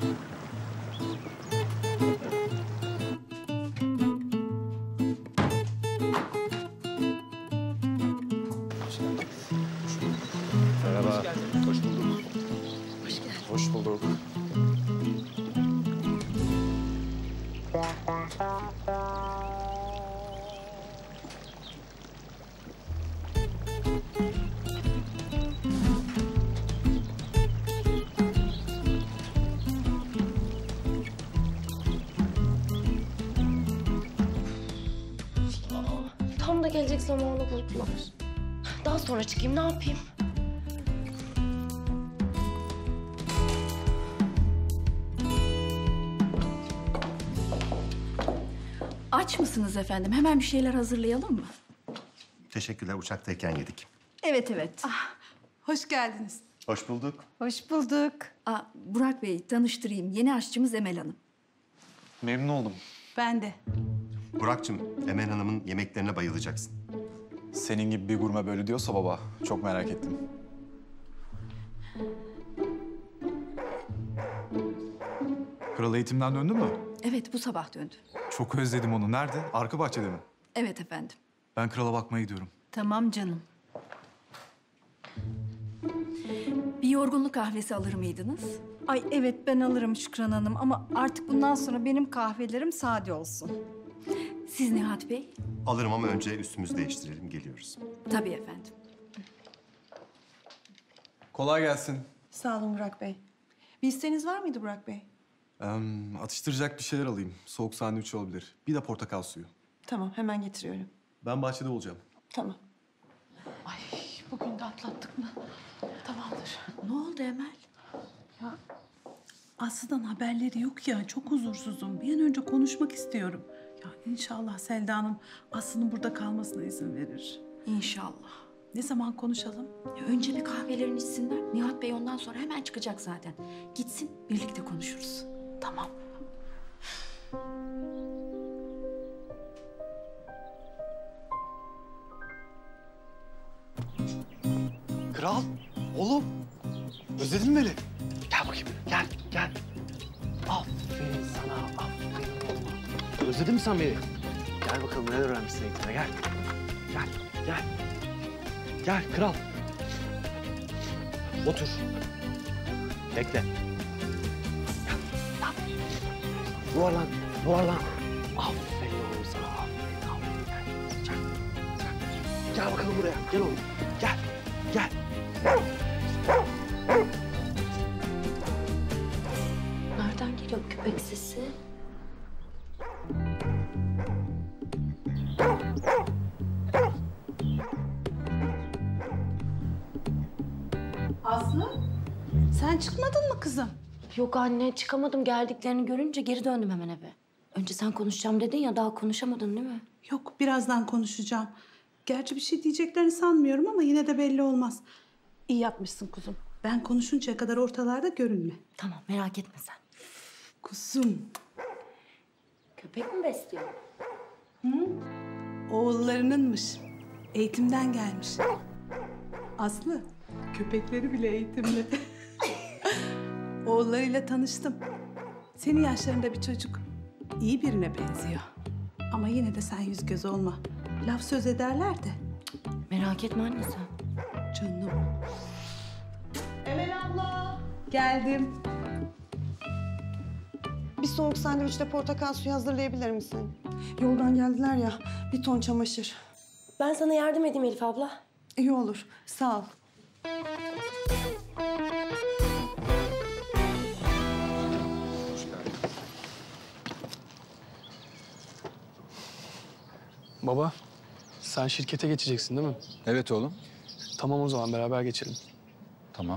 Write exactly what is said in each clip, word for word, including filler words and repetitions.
Merhaba. Hoş geldin. Hoş bulduk. Hoş geldin. Hoş bulduk. Tam da gelecek zamanı buldular. Daha sonra çıkayım, ne yapayım? Aç mısınız efendim? Hemen bir şeyler hazırlayalım mı? Teşekkürler, uçaktayken yedik. Evet, evet. Hoş geldiniz. Hoş bulduk. Hoş bulduk. Aa, Burak Bey, tanıştırayım. Yeni aşçımız Emel Hanım. Memnun oldum. Ben de. Burak'cığım, Emel Hanım'ın yemeklerine bayılacaksın. Senin gibi bir gurme böyle diyorsa baba, çok merak ettim. Kral eğitimden döndü mü? Evet, bu sabah döndü. Çok özledim onu. Nerede? Arka bahçede mi? Evet efendim. Ben krala bakmaya gidiyorum. Tamam canım. Bir yorgunluk kahvesi alır mıydınız? Ay evet ben alırım Şükran Hanım ama artık bundan sonra benim kahvelerim sade olsun. Siz Nihat Bey? Alırım ama önce üstümüzü değiştirelim, geliyoruz. Tabii efendim. Kolay gelsin. Sağ olun Burak Bey. Bir isteğiniz var mıydı Burak Bey? Ee, atıştıracak bir şeyler alayım. Soğuk sandviç olabilir. Bir de portakal suyu. Tamam, hemen getiriyorum. Ben bahçede olacağım. Tamam. Ay bugün de atlattık mı? Tamamdır. Ne oldu Emel? Aslı'dan haberleri yok ya. Çok huzursuzum. Bir an önce konuşmak istiyorum. Ya inşallah Selda Hanım Aslı'nın burada kalmasına izin verir. İnşallah. Ne zaman konuşalım? Ya önce bir kahvelerini içsinler. Nihat Bey ondan sonra hemen çıkacak zaten. Gitsin, birlikte konuşuruz. Tamam. Kral, oğlum. Özledin mi beni? Gel bakayım, gel, gel. Aferin sana, aferin oğlum. Özledin mi sen beni? Gel bakalım, neler öğrenmişsin eğitimde, gel. Gel, gel. Gel kral. Otur. Bekle. Gel, gel. Yuvarlan, yuvarlan. Aferin oğlum sana, aferin, aferin. Gel, gel, gel. Gel bakalım buraya, gel oğlum. Gel, gel. Nereden geliyor köpek sesi? Aslı, sen çıkmadın mı kızım? Yok anne, çıkamadım. Geldiklerini görünce geri döndüm hemen eve. Önce sen konuşacağım dedin ya, daha konuşamadın değil mi? Yok, birazdan konuşacağım. Gerçi bir şey diyeceklerini sanmıyorum ama yine de belli olmaz. İyi yapmışsın kuzum. Ben konuşuncaya kadar ortalarda görünme. Tamam, merak etme sen. Kuzum, Köpek mi besliyor? oğullarınınmış. Eğitimden gelmiş. Aslı, köpekleri bile eğitimli. Oğullarıyla tanıştım. Senin yaşlarında bir çocuk. İyi birine benziyor. Ama yine de sen yüz göz olma. Laf söz ederler de. Merak etme anne sen. Canım. Emel abla. Geldim. Bir soğuk sandviçle portakal suyu hazırlayabilir misin? Yoldan geldiler ya, bir ton çamaşır. Ben sana yardım edeyim Elif abla. İyi olur, sağ ol. Baba, sen şirkete geçeceksin değil mi? Evet oğlum. Tamam o zaman beraber geçelim. Tamam.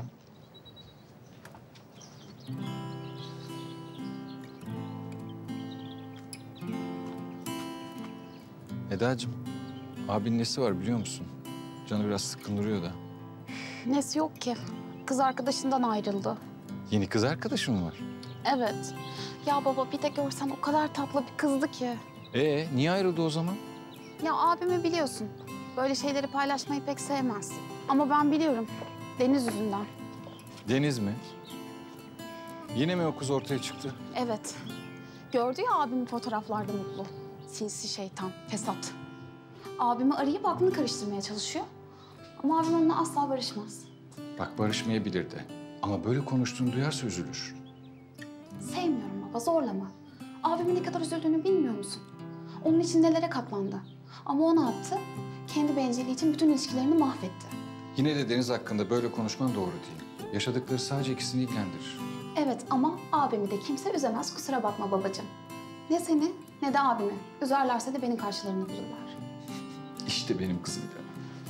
Edacığım, abinin nesi var biliyor musun? Canı biraz sıkkın duruyor da. Nesi yok ki? Kız arkadaşından ayrıldı. Yeni kız arkadaşın mı var? Evet. Ya baba bir de görsen o kadar tatlı bir kızdı ki. Ee, niye ayrıldı o zaman? Ya abimi biliyorsun. Böyle şeyleri paylaşmayı pek sevmez. Ama ben biliyorum. Deniz yüzünden. Deniz mi? Yine mi o kız ortaya çıktı? Evet. Gördü ya abimi fotoğraflarda mutlu. Sinsi şeytan, fesat. Abimi arayıp aklını karıştırmaya çalışıyor. Ama abim onunla asla barışmaz. Bak barışmayabilir de. Ama böyle konuştuğunu duyarsa üzülür. Sevmiyorum baba, zorlama. Abimin ne kadar üzüldüğünü bilmiyor musun? Onun için nelere katlandı. Ama o ne yaptı? Kendi bencilliği için bütün ilişkilerini mahvetti. Yine de Deniz hakkında böyle konuşman doğru değil. Yaşadıkları sadece ikisini ilgilendirir. Evet ama abimi de kimse üzemez, kusura bakma babacığım. Ne seni ne de abimi. Üzerlerse de benim karşılarını bulurlar. İşte benim kızım ya.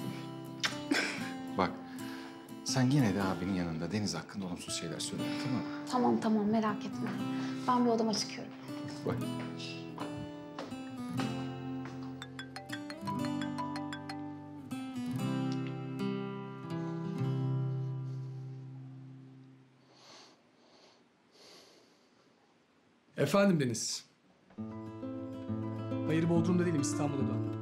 Bak, sen yine de abinin yanında Deniz hakkında olumsuz şeyler söyle, tamam mı? Tamam tamam, merak etme. Ben bir odama çıkıyorum. Bak. Efendim Deniz. Hayır, Bodrum'da değilim, İstanbul'da döndüm.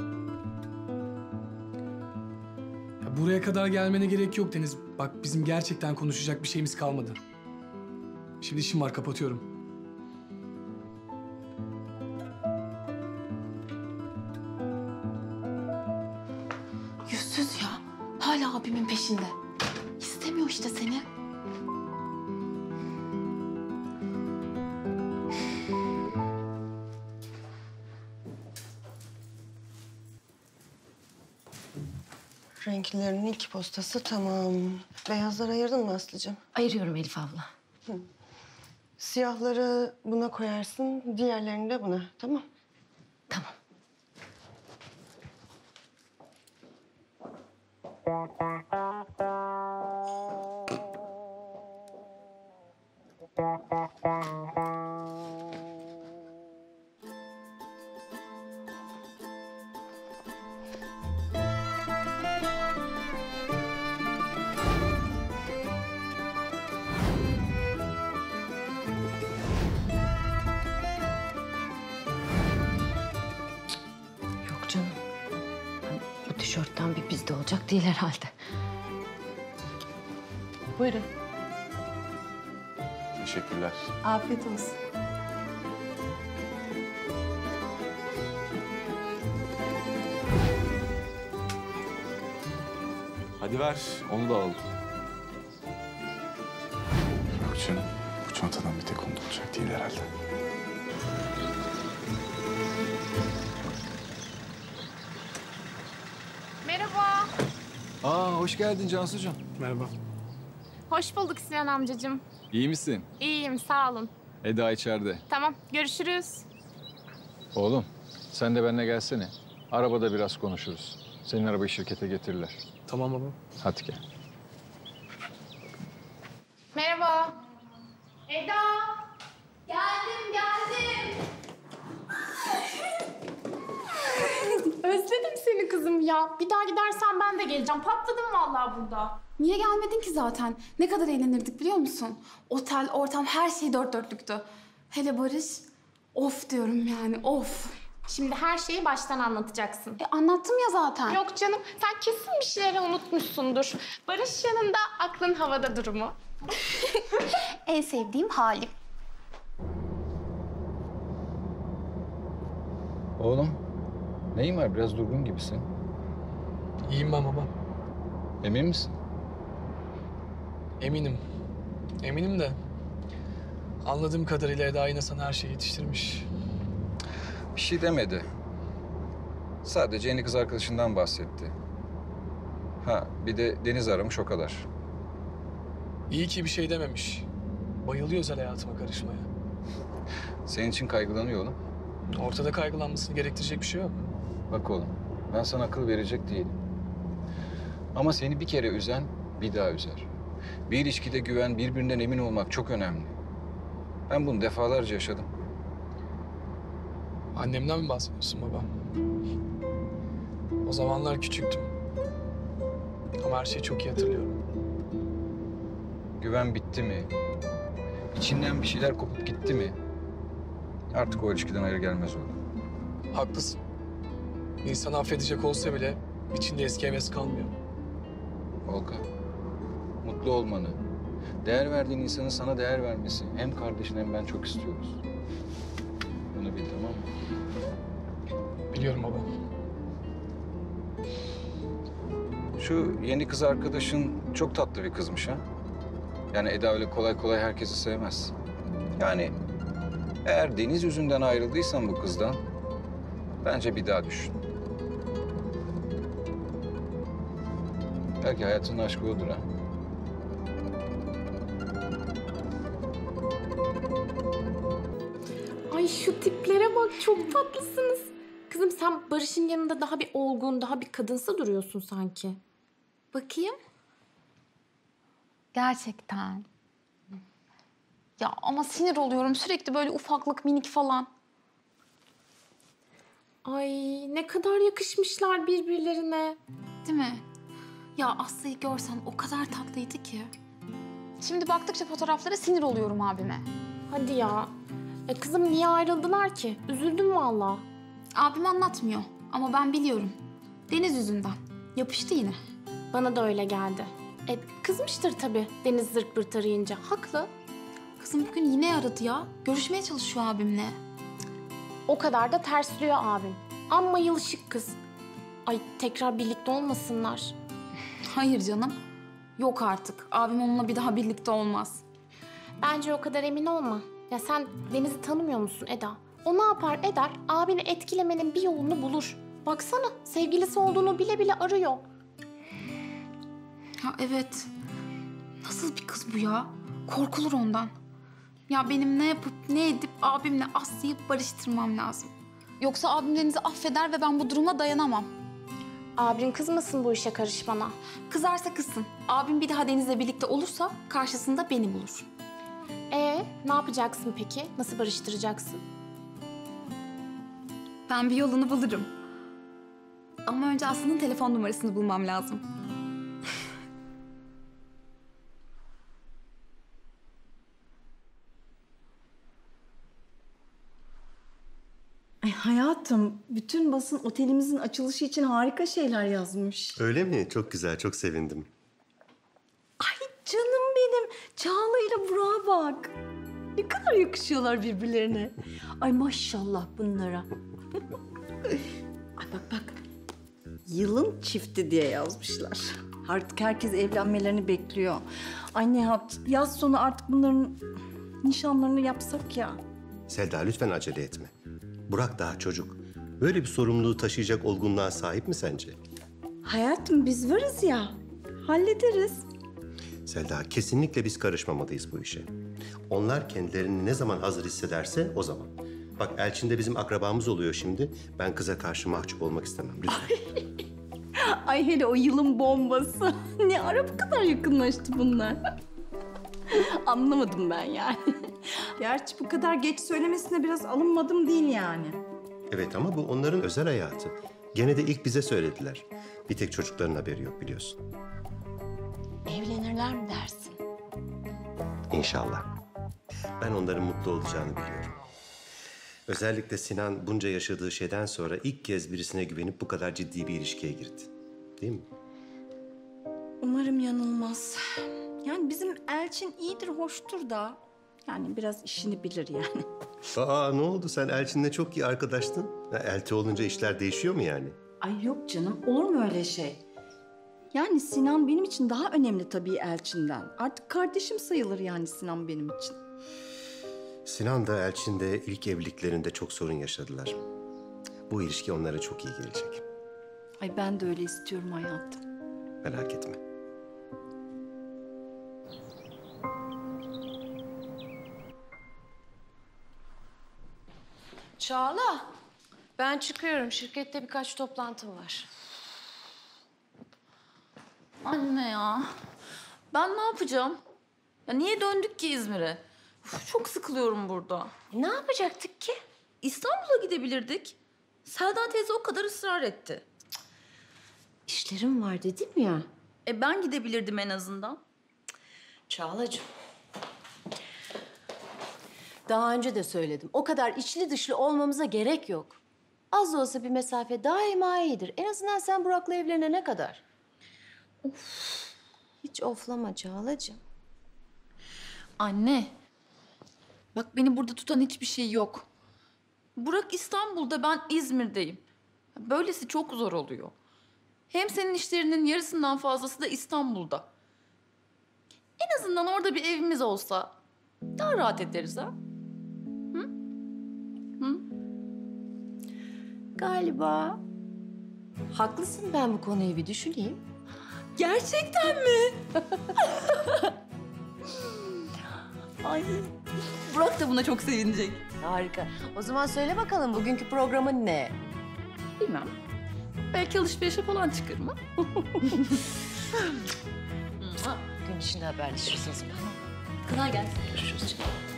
Ya buraya kadar gelmene gerek yok Deniz. Bak bizim gerçekten konuşacak bir şeyimiz kalmadı. Şimdi işim var, kapatıyorum. Yüzsüz ya. Hala abimin peşinde. İstemiyor işte seni. Renklilerin ilk postası tamam. Beyazları ayırdın mı Aslı'cığım? Ayırıyorum Elif abla. Siyahları buna koyarsın, diğerlerini de buna. Tamam. Tamam. Yok canım. Bu tişörtten bir bizde olacak değil herhalde. Buyurun. Teşekkürler. Afiyet olsun. Hadi ver, onu da alalım. Yok canım, bu çantadan bir tek onda olacak değil herhalde. Merhaba. Aa, hoş geldin Cansucuğum. Merhaba. Hoş bulduk Sinan amcacığım. İyi misin? İyiyim, sağ olun. Eda içeride. Tamam, görüşürüz. Oğlum, sen de benimle gelsene. Arabada biraz konuşuruz. Senin arabayı şirkete getirirler. Tamam baba. Hadi gel. Merhaba. Eda. Geldim, geldim. Özledim seni kızım ya. Bir daha gidersen ben de geleceğim. Patladım vallahi burada. Niye gelmedin ki zaten? Ne kadar eğlenirdik biliyor musun? Otel, ortam, her şey dört dörtlüktü. Hele Barış, of diyorum yani, of. Şimdi her şeyi baştan anlatacaksın. E anlattım ya zaten. Yok canım, sen kesin bir şeyleri unutmuşsundur. Barış yanında, aklın havada durumu. En sevdiğim halim. Oğlum, neyin var? Biraz durgun gibisin. İyiyim ben baba. Emin misin? Eminim. Eminim de anladığım kadarıyla Eda yine sana her şeyi yetiştirmiş. Bir şey demedi. Sadece yeni kız arkadaşından bahsetti. Ha, bir de Deniz aramış o kadar. İyi ki bir şey dememiş. Bayılıyor özel hayatıma karışmaya. Senin için kaygılanıyor oğlum. Ortada kaygılanmasını gerektirecek bir şey yok. Bak oğlum, ben sana akıl verecek değilim. Ama seni bir kere üzen, bir daha üzer. Bir ilişkide güven, birbirinden emin olmak çok önemli. Ben bunu defalarca yaşadım. Annemden mi bahsediyorsun baba? O zamanlar küçüktüm. Ama her şeyi çok iyi hatırlıyorum. Güven bitti mi? İçinden bir şeyler kopup gitti mi? Artık o ilişkiden hayır gelmez oğlum. Haklısın. İnsan affedecek olsa bile içinde eski heves kalmıyor. Olga, mutlu olmanı, Değer verdiğin insanın sana değer vermesi hem kardeşin hem ben çok istiyoruz. Bunu bil, tamam mı? Biliyorum baba. Şu yeni kız arkadaşın çok tatlı bir kızmış ha. Yani Eda öyle kolay kolay herkesi sevmez. Yani eğer Deniz yüzünden ayrıldıysan bu kızdan, bence bir daha düşün. Belki hayatının aşkı odur ha. Ay şu tiplere bak, çok tatlısınız. Kızım sen Barış'ın yanında daha bir olgun, daha bir kadınsı duruyorsun sanki. Bakayım. Gerçekten. Ya ama sinir oluyorum sürekli böyle ufaklık minik falan. Ay ne kadar yakışmışlar birbirlerine. Değil mi? Ya Aslı'yı görsen o kadar tatlıydı ki. Şimdi baktıkça fotoğraflara sinir oluyorum abime. Hadi ya. E kızım niye ayrıldılar ki? Üzüldüm valla. Abim anlatmıyor ama ben biliyorum. Deniz yüzünden. Yapıştı yine. Bana da öyle geldi. E kızmıştır tabii Deniz zırt pırt arayınca. Haklı. Kızım bugün yine aradı ya. Görüşmeye çalışıyor abimle. O kadar da tersliyor abim. Amma yılışık kız. Ay tekrar birlikte olmasınlar. Hayır canım. Yok artık. Abim onunla bir daha birlikte olmaz. Bence o kadar emin olma. Ya sen Deniz'i tanımıyor musun Eda? O ne yapar eder, abini etkilemenin bir yolunu bulur. Baksana sevgilisi olduğunu bile bile arıyor. Ha evet. Nasıl bir kız bu ya? Korkulur ondan. Ya benim ne yapıp ne edip abimle Aslı'yı barıştırmam lazım. Yoksa abim Deniz'i affeder ve ben bu duruma dayanamam. Abin kızmasın bu işe karışmana. Kızarsa kızsın. Abim bir daha Deniz'le birlikte olursa karşısında beni bulur. Ee, ne yapacaksın peki? Nasıl barıştıracaksın? Ben bir yolunu bulurum. Ama önce Aslı'nın telefon numarasını bulmam lazım. Ay hayatım, bütün basın otelimizin açılışı için harika şeyler yazmış. Öyle mi? Çok güzel, çok sevindim. Ay canım benim, Çağla ile Burak'a bak. Ne kadar yakışıyorlar birbirlerine. Ay maşallah bunlara. Ay bak bak, yılın çifti diye yazmışlar. Artık herkes evlenmelerini bekliyor. Ay Nihat, yaz sonu artık bunların nişanlarını yapsak ya. Selda lütfen acele etme. Burak daha çocuk. Böyle bir sorumluluğu taşıyacak olgunluğa sahip mi sence? Hayatım biz varız ya, hallederiz. Selda, kesinlikle biz karışmamalıyız bu işe. Onlar kendilerini ne zaman hazır hissederse o zaman. Bak Elçin de bizim akrabamız oluyor şimdi. Ben kıza karşı mahcup olmak istemem lütfen. Ay hele o yılın bombası. Ne ara bu kadar yakınlaştı bunlar? Anlamadım ben yani. Gerçi bu kadar geç söylemesine biraz alınmadım değil yani. Evet ama bu onların özel hayatı. Gene de ilk bize söylediler. Bir tek çocukların haberi yok biliyorsun. Evlenirler mi dersin? İnşallah. Ben onların mutlu olacağını biliyorum. Özellikle Sinan bunca yaşadığı şeyden sonra ilk kez birisine güvenip bu kadar ciddi bir ilişkiye girdi. Değil mi? Umarım yanılmaz. Yani bizim Elçin iyidir, hoştur da. Yani biraz işini bilir yani. Aa ne oldu? Sen Elçin'le çok iyi arkadaştın. Ha, elti olunca işler değişiyor mu yani? Ay yok canım, olur mu öyle şey? Yani Sinan benim için daha önemli tabii Elçin'den. Artık kardeşim sayılır yani Sinan benim için. Sinan da Elçin de ilk evliliklerinde çok sorun yaşadılar. Bu ilişki onlara çok iyi gelecek. Ay ben de öyle istiyorum hayatım. Merak etme. Çağla, ben çıkıyorum. Şirkette birkaç toplantım var. Anne ya, ben ne yapacağım? Ya niye döndük ki İzmir'e? Uf, çok sıkılıyorum burada. E, ne yapacaktık ki? İstanbul'a gidebilirdik. Selda teyze o kadar ısrar etti. İşlerim var dedim ya. E ben gidebilirdim en azından. Çağlacığım. Daha önce de söyledim. O kadar içli dışlı olmamıza gerek yok. Az da olsa bir mesafe daima iyidir. En azından sen Burak'la evlenene kadar. Of. Hiç oflama Çağlacığım. Anne. Bak beni burada tutan hiçbir şey yok. Burak İstanbul'da, ben İzmir'deyim. Böylesi çok zor oluyor. Hem senin işlerinin yarısından fazlası da İstanbul'da. En azından orada bir evimiz olsa daha rahat ederiz ha. Hı? Hı? Galiba haklısın, ben bu konuyu bir düşüneyim. Gerçekten mi? Ay, Burak da buna çok sevinecek. Harika. O zaman söyle bakalım bugünkü programın ne? Bilmem. Belki alışverişe falan çıkarım ha. Gün içinde haberleşiriz o zaman. Kolay gelsin. Görüşürüz.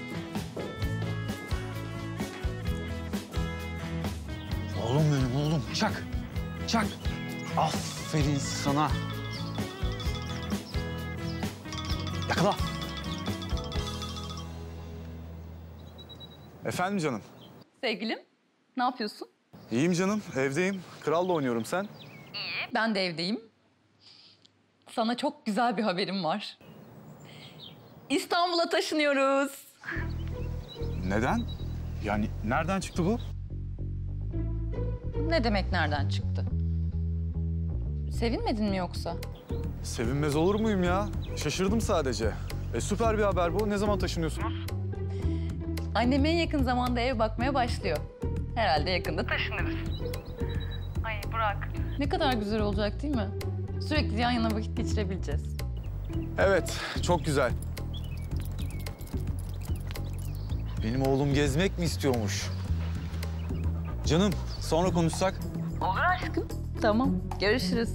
Oğlum benim oğlum. Çak. Çak. Aferin sana. Yakala. Efendim canım. Sevgilim, ne yapıyorsun? İyiyim canım, evdeyim. Kralla oynuyorum, sen? İyi. Ben de evdeyim. Sana çok güzel bir haberim var. İstanbul'a taşınıyoruz. Neden? Yani nereden çıktı bu? Ne demek nereden çıktı? Sevinmedin mi yoksa? Sevinmez olur muyum ya? Şaşırdım sadece. E süper bir haber bu. Ne zaman taşınıyorsunuz? Annem en yakın zamanda ev bakmaya başlıyor. Herhalde yakında taşınırız. Ay Burak. Ne kadar güzel olacak değil mi? Sürekli yan yana vakit geçirebileceğiz. Evet, çok güzel. Benim oğlum gezmek mi istiyormuş? Canım, sonra konuşsak? Olur aşkım. Tamam, görüşürüz.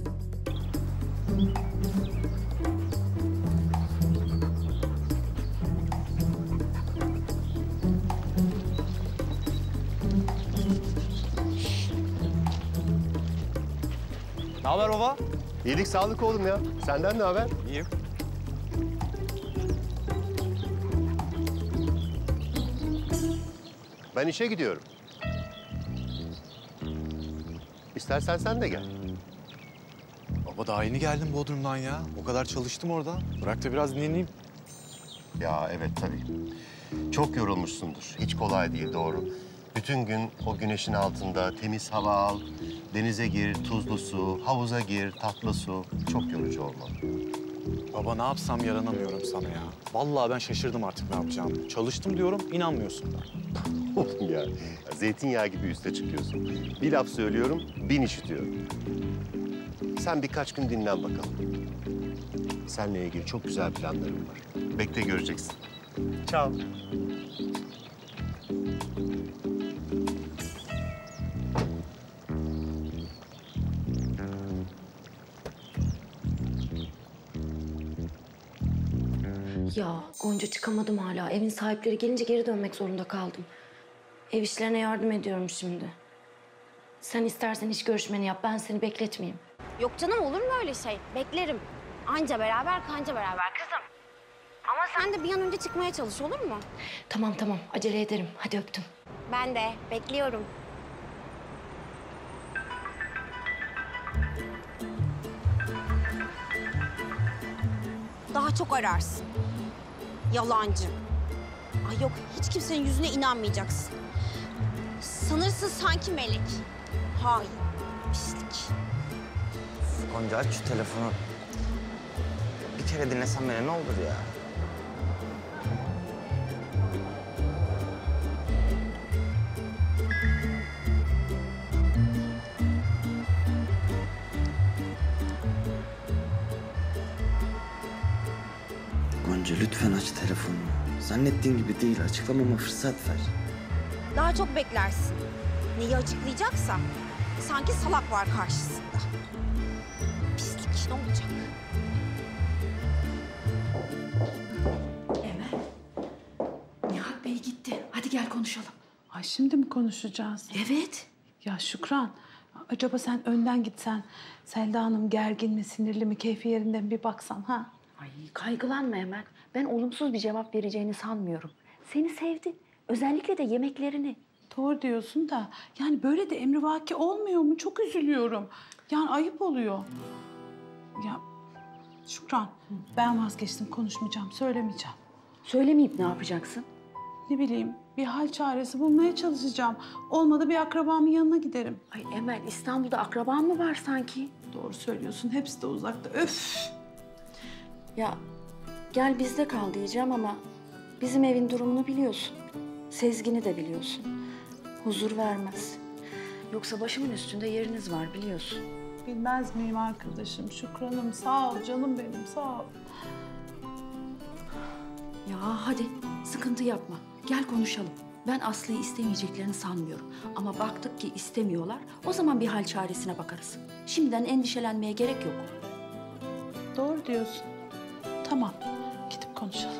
Ne haber baba? İyilik sağlık oğlum ya. Senden ne haber? İyiyim. Ben işe gidiyorum. İstersen sen de gel. Baba daha yeni geldim Bodrum'dan ya. O kadar çalıştım orada. Bırak da biraz dinleneyim. Ya evet tabii. Çok yorulmuşsundur. Hiç kolay değil, doğru. Bütün gün o güneşin altında temiz hava al, denize gir, tuzlu su, havuza gir, tatlı su. Çok yorucu olmalı. Baba ne yapsam yaranamıyorum sana ya. Vallahi ben şaşırdım artık ne yapacağımı. Çalıştım diyorum, inanmıyorsun da. Oğlum ya, zeytinyağı gibi üste çıkıyorsun. Bir laf söylüyorum, bin işitiyorum. Sen birkaç gün dinlen bakalım. Seninle ilgili çok güzel planlarım var. Bekle göreceksin. Ciao. Ya Gonca çıkamadım hala. Evin sahipleri gelince geri dönmek zorunda kaldım. Ev işlerine yardım ediyorum şimdi. Sen istersen iş görüşmeni yap. Ben seni bekletmeyeyim. Yok canım, olur mu öyle şey? Beklerim. Anca beraber kanca beraber kızım. Ama sen de bir an önce çıkmaya çalış, olur mu? Tamam tamam, acele ederim. Hadi öptüm. Ben de bekliyorum. Daha çok ararsın. Yalancı. Ay yok, hiç kimsenin yüzüne inanmayacaksın. Sanırsın sanki melek. Hayır, pislik. Gonca aç şu telefonu. Bir kere dinlesen beni ne olur ya. Gonca lütfen aç telefonunu. Zannettiğin gibi değil, açıklamama fırsat ver. Daha çok beklersin. Neyi açıklayacaksa sanki salak var karşısında. Pislik, ne olacak? Emel, Nihat Bey gitti. Hadi gel konuşalım. Ay şimdi mi konuşacağız? Evet. Ya Şükran, acaba sen önden gitsen, Selda Hanım gergin mi, sinirli mi, keyfi yerinde mi bir baksan ha? Ay kaygılanma Emel. Ben olumsuz bir cevap vereceğini sanmıyorum. Seni sevdi. Özellikle de yemeklerini. Doğru diyorsun da yani böyle de emrivaki olmuyor mu? Çok üzülüyorum. Yani ayıp oluyor. Ya Şükran, ben vazgeçtim, konuşmayacağım, söylemeyeceğim. Söylemeyip ne yapacaksın? Ne bileyim, bir hal çaresi bulmaya çalışacağım. Olmadı bir akrabamın yanına giderim. Ay Emel, İstanbul'da akraban mı var sanki? Doğru söylüyorsun, hepsi de uzakta. Öf! Ya gel bizde kal diyeceğim ama bizim evin durumunu biliyorsun. Sezgin'i de biliyorsun. Huzur vermez. Yoksa başımın üstünde yeriniz var biliyorsun. Bilmez miyim arkadaşım? Şükran'ım sağ ol, canım benim sağ ol. Ya hadi sıkıntı yapma. Gel konuşalım. Ben Aslı'yı istemeyeceklerini sanmıyorum. Ama baktık ki istemiyorlar. O zaman bir hal çaresine bakarız. Şimdiden endişelenmeye gerek yok. Doğru diyorsun. Tamam, gidip konuşalım.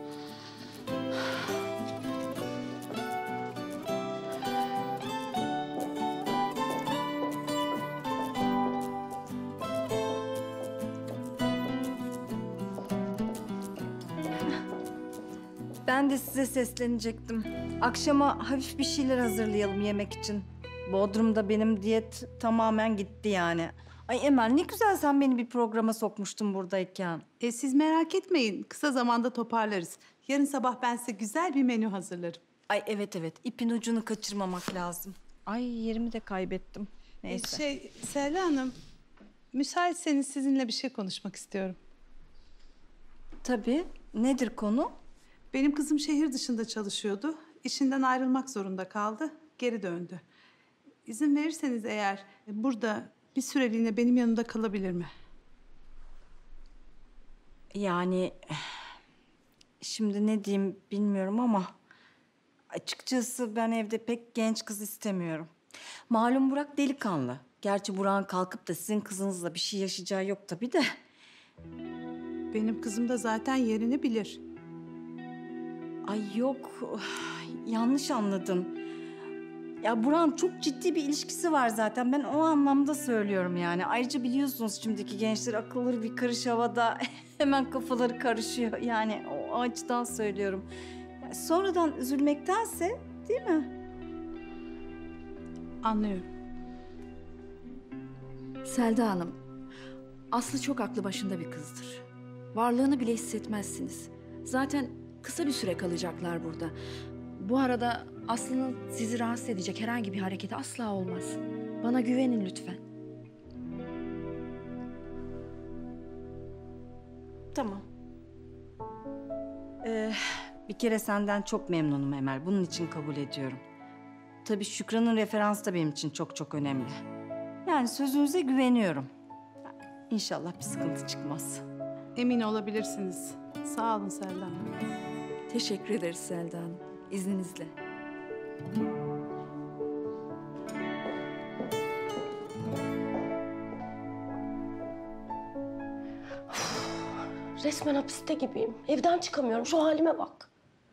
Ben de size seslenecektim. Akşama hafif bir şeyler hazırlayalım yemek için. Bodrum'da benim diyet tamamen gitti yani. Ay Emel ne güzel sen beni bir programa sokmuştun buradayken. E, siz merak etmeyin. Kısa zamanda toparlarız. Yarın sabah ben size güzel bir menü hazırlarım. Ay evet evet. İpin ucunu kaçırmamak lazım. Ay yerimi de kaybettim. Neyse. E, şey Selda Hanım, müsaitseniz sizinle bir şey konuşmak istiyorum. Tabii. Nedir konu? Benim kızım şehir dışında çalışıyordu. İşinden ayrılmak zorunda kaldı. Geri döndü. İzin verirseniz eğer burada bir süreliğine benim yanımda kalabilir mi? Yani şimdi ne diyeyim bilmiyorum ama açıkçası ben evde pek genç kız istemiyorum. Malum Burak delikanlı. Gerçi Burak'ın kalkıp da sizin kızınızla bir şey yaşayacağı yok tabii de. Benim kızım da zaten yerini bilir. Ay yok, yanlış anladın. Ya Burak'ın çok ciddi bir ilişkisi var zaten. Ben o anlamda söylüyorum yani. Ayrıca biliyorsunuz şimdiki gençler akılları bir karış havada. Hemen kafaları karışıyor. Yani o açıdan söylüyorum. Yani sonradan üzülmektense değil mi? Anlıyorum. Selda Hanım, Aslı çok aklı başında bir kızdır. Varlığını bile hissetmezsiniz. Zaten kısa bir süre kalacaklar burada. Bu arada Aslı'nın sizi rahatsız edecek herhangi bir hareketi asla olmaz. Bana güvenin lütfen. Tamam. Ee, bir kere senden çok memnunum Emel. Bunun için kabul ediyorum. Tabii Şükran'ın referansı da benim için çok çok önemli. Yani sözünüze güveniyorum. İnşallah bir sıkıntı çıkmaz. Emin olabilirsiniz. Sağ olun Selda Hanım. Teşekkür ederiz Selda Hanım. İzninizle. Resmen hapiste gibiyim. Evden çıkamıyorum. Şu halime bak.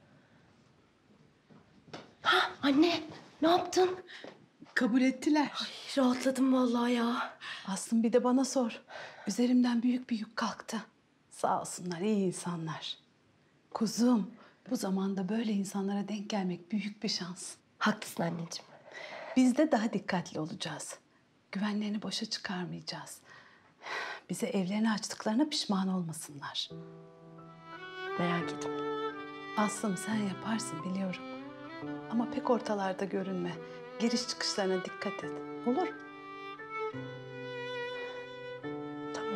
Ha anne, ne yaptın? Kabul ettiler. Ay, rahatladım vallahi ya. Aslım bir de bana sor. Üzerimden büyük bir yük kalktı. Sağ olsunlar, iyi insanlar. Kuzum, bu zamanda böyle insanlara denk gelmek büyük bir şans. Haklısın anneciğim. Biz de daha dikkatli olacağız. Güvenlerini boşa çıkarmayacağız. Bize evlerini açtıklarına pişman olmasınlar. Merak etme. Aslım sen yaparsın biliyorum. Ama pek ortalarda görünme. Giriş çıkışlarına dikkat et. Olur? Tamam.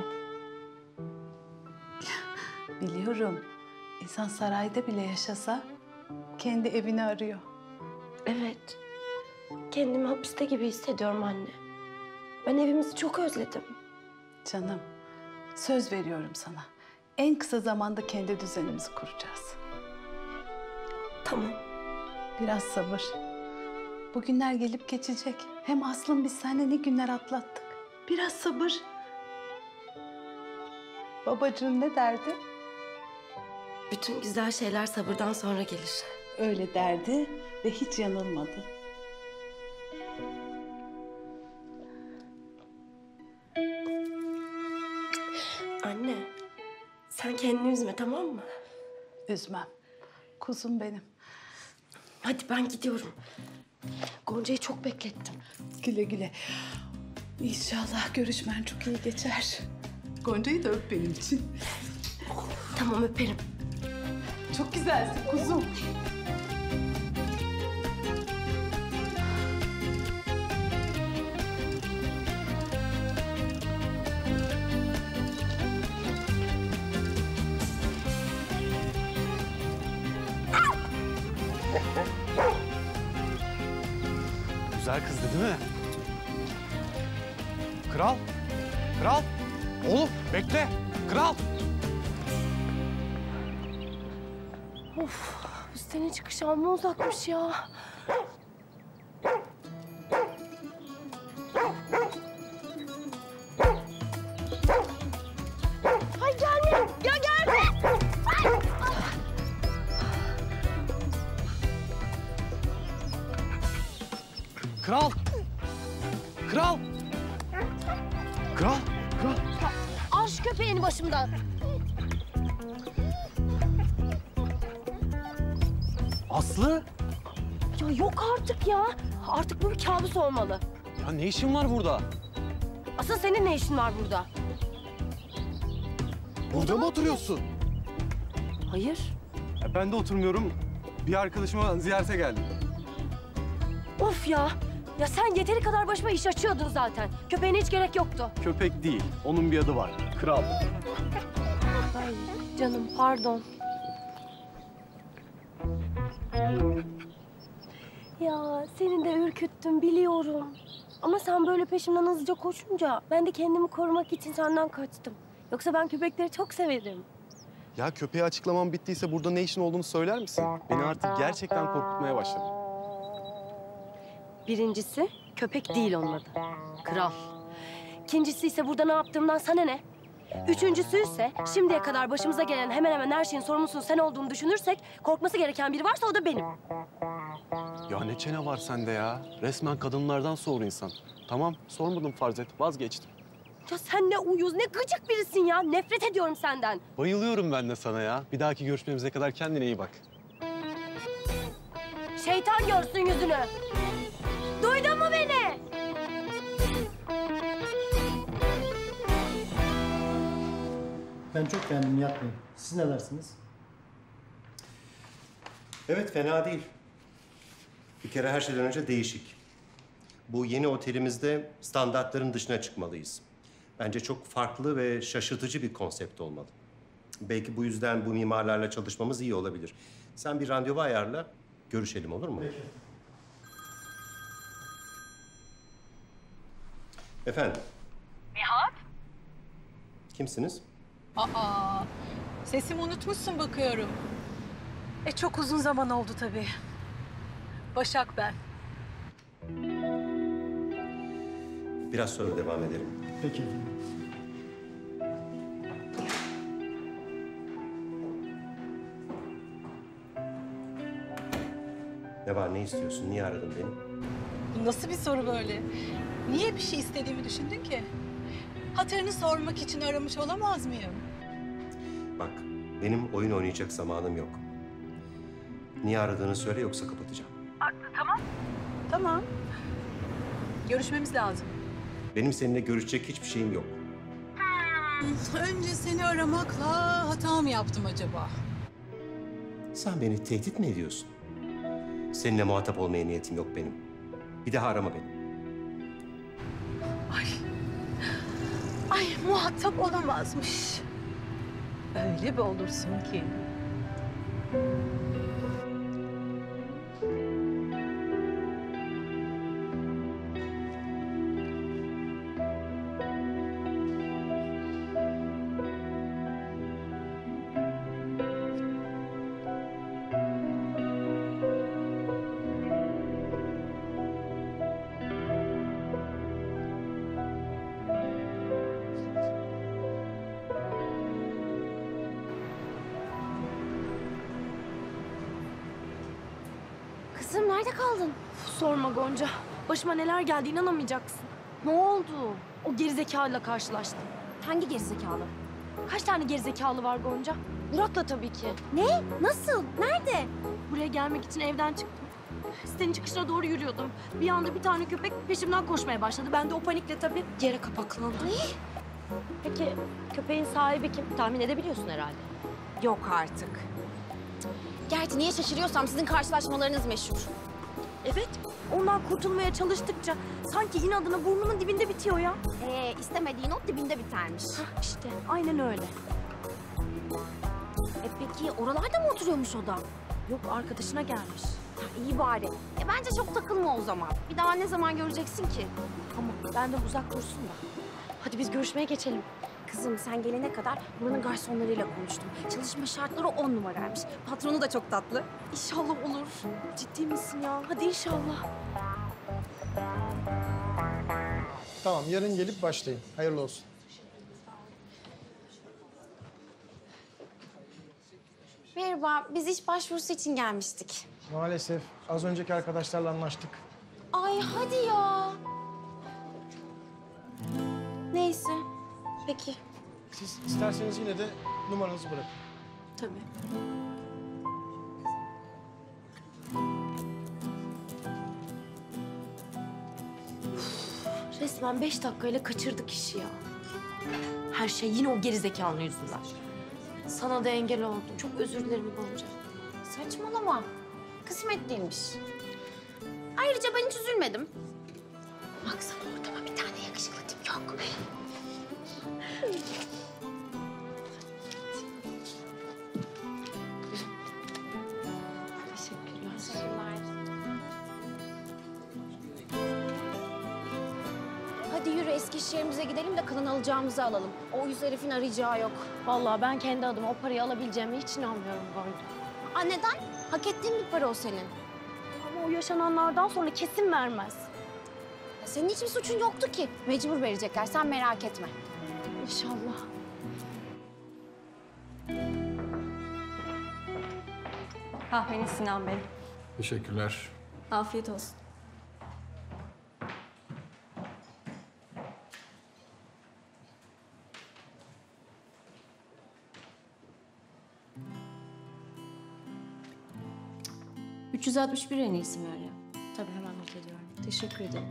Biliyorum. İnsan sarayda bile yaşasa kendi evini arıyor. Evet. Kendimi hapiste gibi hissediyorum anne. Ben evimizi çok özledim. Canım, söz veriyorum sana. En kısa zamanda kendi düzenimizi kuracağız. Tamam. Biraz sabır. Bu günler gelip geçecek. Hem Aslım biz seninle ne günler atlattık. Biraz sabır. Babacığım ne derdi? Bütün güzel şeyler sabırdan sonra gelir. Öyle derdi ve hiç yanılmadı. Anne, sen kendini üzme tamam mı? Üzmem. Kuzum benim. Hadi ben gidiyorum. Gonca'yı çok beklettim. Güle güle. İnşallah görüşmen çok iyi geçer. Gonca'yı da öp benim için. Tamam öperim. çok güzelsin kuzum. Güzel kızdı değil mi? Kral. Kral. Oğlum bekle. Kral. Of, üstelik çıkış amma uzakmış ya. Ay gelme, ya gelme. Ay. Kral. Kral. Kral. Kral. Al şu köpeğini başımdan. Aslı. Ya yok artık ya. Artık bu bir kabus olmalı. Ya ne işin var burada? Asıl senin ne işin var burada? Burada mı oturuyorsun? Hayır. Ya ben de oturmuyorum. Bir arkadaşıma ziyarete geldim. Of ya. Ya sen yeteri kadar başıma iş açıyordun zaten. Köpeğine hiç gerek yoktu. Köpek değil, onun bir adı var. Kral. Ay canım pardon. Ya seni de ürküttüm biliyorum. Ama sen böyle peşimden hızlıca koşunca ben de kendimi korumak için senden kaçtım. Yoksa ben köpekleri çok severim. Ya köpeğe açıklamam bittiyse burada ne işin olduğunu söyler misin? Beni artık gerçekten korkutmaya başladı. Birincisi köpek değil onun adı. Kral. İkincisi ise burada ne yaptığımdan sana ne? Üçüncüsü ise şimdiye kadar başımıza gelen hemen hemen her şeyin sorumlusunun sen olduğunu düşünürsek korkması gereken biri varsa o da benim. Ya ne çene var sende ya? Resmen kadınlardan soğur insan. Tamam, sormadım farz et. Vazgeçtim. Ya sen ne uyuz, ne gıcık birisin ya. Nefret ediyorum senden. Bayılıyorum ben de sana ya. Bir dahaki görüşmemize kadar kendine iyi bak. Şeytan görsün yüzünü. Duydun mu beni? Ben çok beğendim, yapmayın. Siz ne dersiniz? Evet, fena değil. Bir kere her şeyden önce değişik. Bu yeni otelimizde standartların dışına çıkmalıyız. Bence çok farklı ve şaşırtıcı bir konsept olmalı. Belki bu yüzden bu mimarlarla çalışmamız iyi olabilir. Sen bir randevu ayarla, görüşelim olur mu? Peki. Efendim, Nihat? kimsiniz? Aa, sesimi unutmuşsun bakıyorum. E çok uzun zaman oldu tabii. Başak ben. Biraz sonra devam edelim. Peki. Ne var, ne istiyorsun? Niye aradın beni? Bu nasıl bir soru böyle? Niye bir şey istediğimi düşündün ki? Hatırını sormak için aramış olamaz mıyım? Bak, benim oyun oynayacak zamanım yok. Niye aradığını söyle yoksa kapatacağım. Tamam. Tamam. Görüşmemiz lazım. Benim seninle görüşecek hiçbir şeyim yok. Önce seni aramakla hata mı yaptım acaba? Sen beni tehdit mi ediyorsun? Seninle muhatap olmaya niyetim yok benim. Bir daha arama beni. Ay. Ay muhatap olamazmış. Öyle bir olursun ki. Kızım nerede kaldın? Sorma Gonca. Başıma neler geldi inanamayacaksın. Ne oldu? O gerizekalıyla karşılaştım. Hangi gerizekalı? Kaç tane gerizekalı var Gonca? Murat'la tabii ki. Ne? Nasıl? Nerede? Buraya gelmek için evden çıktım. Sitenin çıkışına doğru yürüyordum. Bir anda bir tane köpek peşimden koşmaya başladı. Ben de o panikle tabii yere kapaklandım. Peki köpeğin sahibi kim? Tahmin edebiliyorsun herhalde. Yok artık. Gerçi niye şaşırıyorsam sizin karşılaşmalarınız meşhur. Evet, ondan kurtulmaya çalıştıkça sanki inadına burnumun dibinde bitiyor ya. Ee, istemediğin o dibinde bitermiş. Hah işte, aynen öyle. E peki oralarda mı oturuyormuş o da? Yok, arkadaşına gelmiş. Ha, iyi bari. E bence çok takılma o zaman. Bir daha ne zaman göreceksin ki? Ama benden uzak dursun da. Hadi biz görüşmeye geçelim. Kızım sen gelene kadar buranın garsonlarıyla konuştum. Çalışma şartları on numaraymış. Patronu da çok tatlı. İnşallah olur. Ciddi misin ya? Hadi inşallah. Tamam, yarın gelip başlayın. Hayırlı olsun. Merhaba, biz iş başvurusu için gelmiştik. Maalesef az önceki arkadaşlarla anlaştık. Ay hadi ya. Neyse, peki. Siz isterseniz yine de numaranızı bırakın. Tabii. Resmen beş dakikayla kaçırdık işi ya. Her şey yine o gerizekalının yüzünden. Sana da engel oldum. Çok özür dilerim Gonca. Saçmalama. Kısmet değilmiş. Ayrıca ben hiç üzülmedim. Baksana ortama bir tane yakışıklı tip yok. Teşekkürler. Teşekkürler. Hadi yürü eski iş yerimize gidelim de kalan alacağımızı alalım. O yüz herifin arayacağı yok. Vallahi ben kendi adıma o parayı alabileceğime hiç inanmıyorum Gonca. Aa, neden? Hak ettiğin bir para o senin. Ama o yaşananlardan sonra kesin vermez. Ya senin hiçbir suçun yoktu ki. Mecbur verecekler, sen merak etme. İnşallah. Kahveniz Sinan Bey. Teşekkürler. Afiyet olsun. üç yüz altmış bir en iyisi Meryem. Tabii hemen not ediyorum. Teşekkür ederim.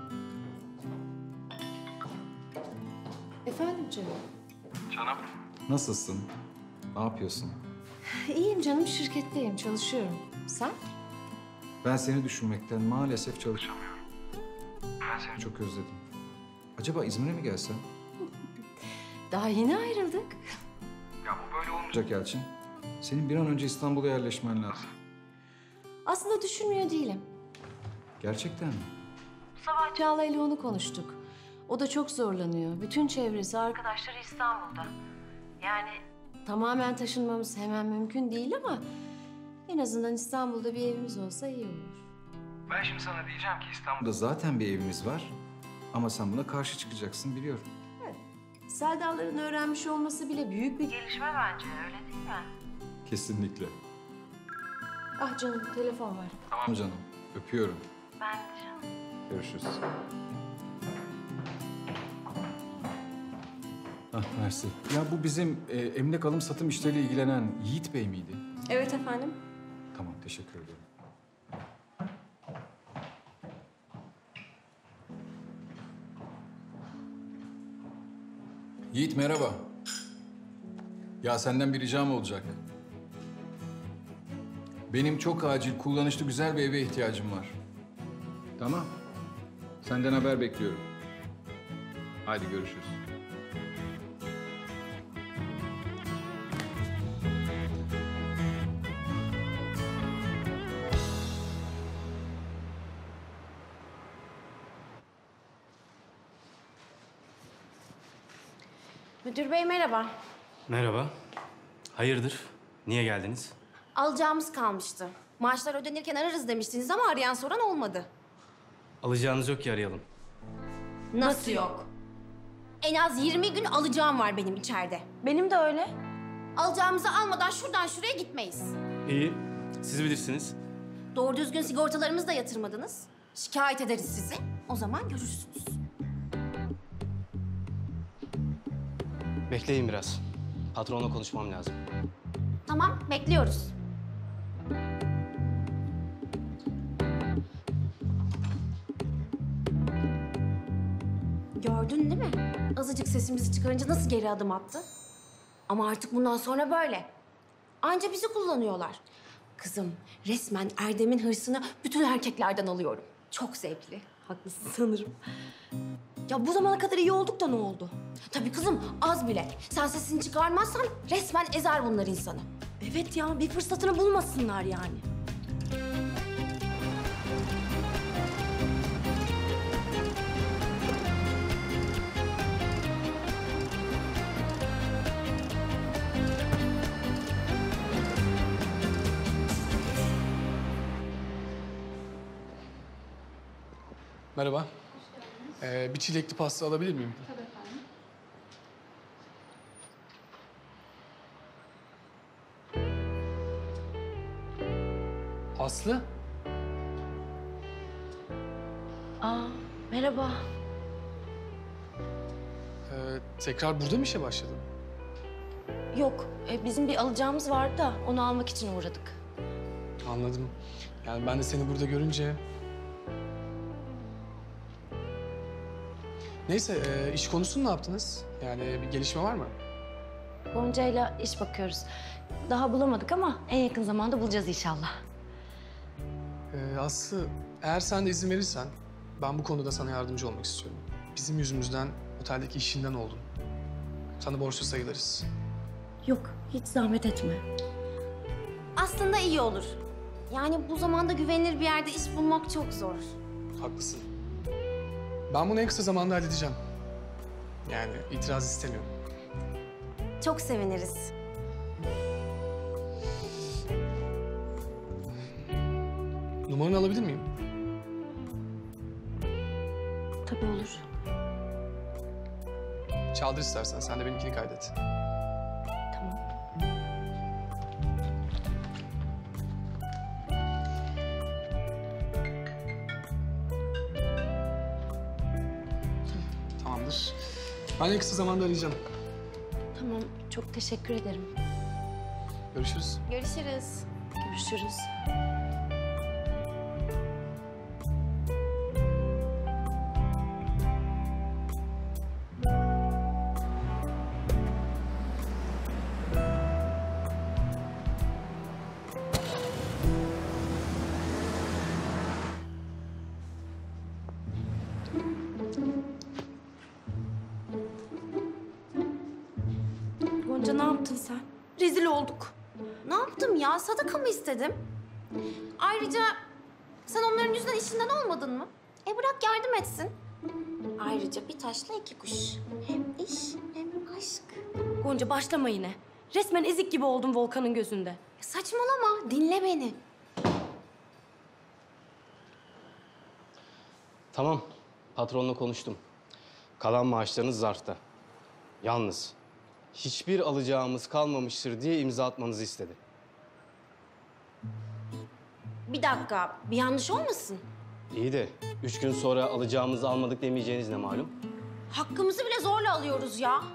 Efendim canım? Canım. Nasılsın? Ne yapıyorsun? İyiyim canım, şirketteyim, çalışıyorum. Sen? Ben seni düşünmekten maalesef çalışamıyorum. Ben seni çok özledim. Acaba İzmir'e mi gelsem? Daha yeni ayrıldık. Ya bu böyle olmayacak Elçin. Senin bir an önce İstanbul'a yerleşmen lazım. Aslında düşünmüyor değilim. Gerçekten mi? Sabah Çağla ile onu konuştuk. O da çok zorlanıyor. Bütün çevresi, arkadaşları İstanbul'da. Yani tamamen taşınmamız hemen mümkün değil ama en azından İstanbul'da bir evimiz olsa iyi olur. Ben şimdi sana diyeceğim ki İstanbul'da zaten bir evimiz var. Ama sen buna karşı çıkacaksın biliyorum. Evet. Seldaların öğrenmiş olması bile büyük bir gelişme bence, öyle değil mi? Kesinlikle. Ah canım, telefon var. Tamam canım. Öpüyorum. Ben de canım. Görüşürüz. Ah mersi. Ya bu bizim e, emlak alım satım işleriyle ilgilenen Yiğit Bey miydi? Evet efendim. Tamam, teşekkür ederim. Yiğit merhaba. Ya senden bir ricam olacak. Benim çok acil, kullanışlı, güzel bir eve ihtiyacım var. Tamam. Senden haber bekliyorum. Haydi görüşürüz. Müdür bey merhaba. Merhaba. Hayırdır? Niye geldiniz? Alacağımız kalmıştı. Maaşlar ödenirken ararız demiştiniz ama arayan soran olmadı. Alacağınız yok ki arayalım. Nasıl yok? En az yirmi gün alacağım var benim içeride. Benim de öyle. Alacağımızı almadan şuradan şuraya gitmeyiz. İyi. Siz bilirsiniz. Doğru düzgün sigortalarımızı da yatırmadınız. Şikayet ederiz sizi. O zaman görürsünüz. Bekleyin biraz. Patronla konuşmam lazım. Tamam, bekliyoruz. Gördün değil mi? Azıcık sesimizi çıkarınca nasıl geri adım attı? Ama artık bundan sonra böyle. Anca bizi kullanıyorlar. Kızım, resmen Erdem'in hırsını bütün erkeklerden alıyorum. Çok zevkli. Haklısın sanırım. Ya bu zamana kadar iyi olduk da ne oldu? Tabii kızım, az bile. Sen sesini çıkarmazsan resmen ezer bunlar insanı. Evet ya, bir fırsatını bulmasınlar yani. Merhaba. Ee, bir çilekli pasta alabilir miyim? Tabii efendim. Aslı? Aa, merhaba. Ee, tekrar burada mı işe başladın? Yok, e, bizim bir alacağımız vardı da onu almak için uğradık. Anladım. Yani ben de seni burada görünce... Neyse, e, iş konusunu ne yaptınız? Yani bir gelişme var mı? Gonca'yla iş bakıyoruz. Daha bulamadık ama en yakın zamanda bulacağız inşallah. Ee, Aslı, eğer sen de izin verirsen ben bu konuda sana yardımcı olmak istiyorum. Bizim yüzümüzden oteldeki işinden oldun. Sana borçlu sayılırız. Yok, hiç zahmet etme. Aslında iyi olur. Yani bu zamanda güvenilir bir yerde iş bulmak çok zor. Haklısın. Ben bunu en kısa zamanda halledeceğim. Yani itiraz istemiyorum. Çok seviniriz. Numaranı alabilir miyim? Tabii olur. Çaldır istersen, sen de benimkini kaydet. Tamam. Tamamdır. Ben en kısa zamanda arayacağım. Tamam, çok teşekkür ederim. Görüşürüz. Görüşürüz. Görüşürüz. Gonca ne yaptın sen? Rezil olduk. Ne yaptım ya? Sadaka mı istedim? Ayrıca sen onların yüzünden işinden olmadın mı? E bırak yardım etsin. Ayrıca bir taşla iki kuş. Hem iş hem aşk. Gonca başlama yine. Resmen ezik gibi oldun Volkan'ın gözünde. Ya saçmalama, dinle beni. Tamam, patronla konuştum. Kalan maaşlarınız zarfta. Yalnız hiçbir alacağımız kalmamıştır diye imza atmanızı istedi. Bir dakika, bir yanlış olmasın? İyi de üç gün sonra alacağımızı almadık demeyeceğiniz ne malum? Hakkımızı bile zorla alıyoruz ya.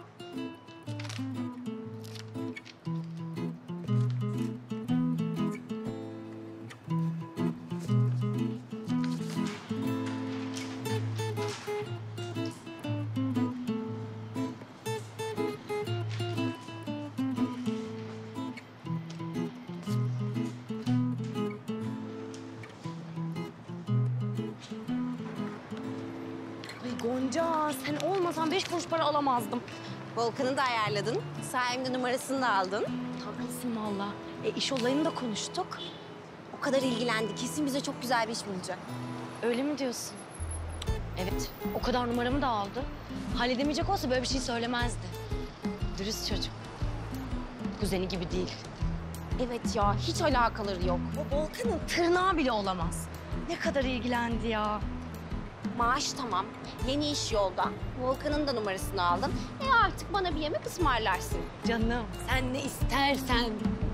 Ay Gonca, sen olmasan beş kuruş para alamazdım. Volkan'ı da ayarladın. Sayemde numarasını da aldın. Haklısın valla. E iş olayını da konuştuk. O kadar ilgilendi. Kesin bize çok güzel bir iş bulacak. Öyle mi diyorsun? Evet, o kadar numaramı da aldı. Halledemeyecek olsa böyle bir şey söylemezdi. Dürüst çocuk. Kuzeni gibi değil. Evet ya, hiç alakaları yok. O Volkan'ın tırnağı bile olamaz. Ne kadar ilgilendi ya. Maaş tamam, yeni iş yolda. Volkan'ın da numarasını aldın. E artık bana bir yemek ısmarlarsın. Canım, sen ne istersen.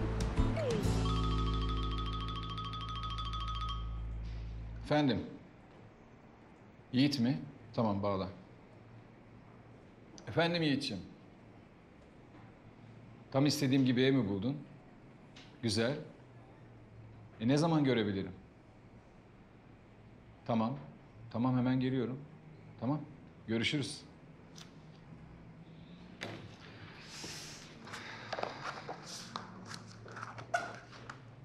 Efendim? Yiğit mi? Tamam, bağla. Efendim Yiğit'ciğim? Tam istediğim gibi ev mi buldun? Güzel. E ne zaman görebilirim? Tamam. Tamam, hemen geliyorum. Tamam, görüşürüz.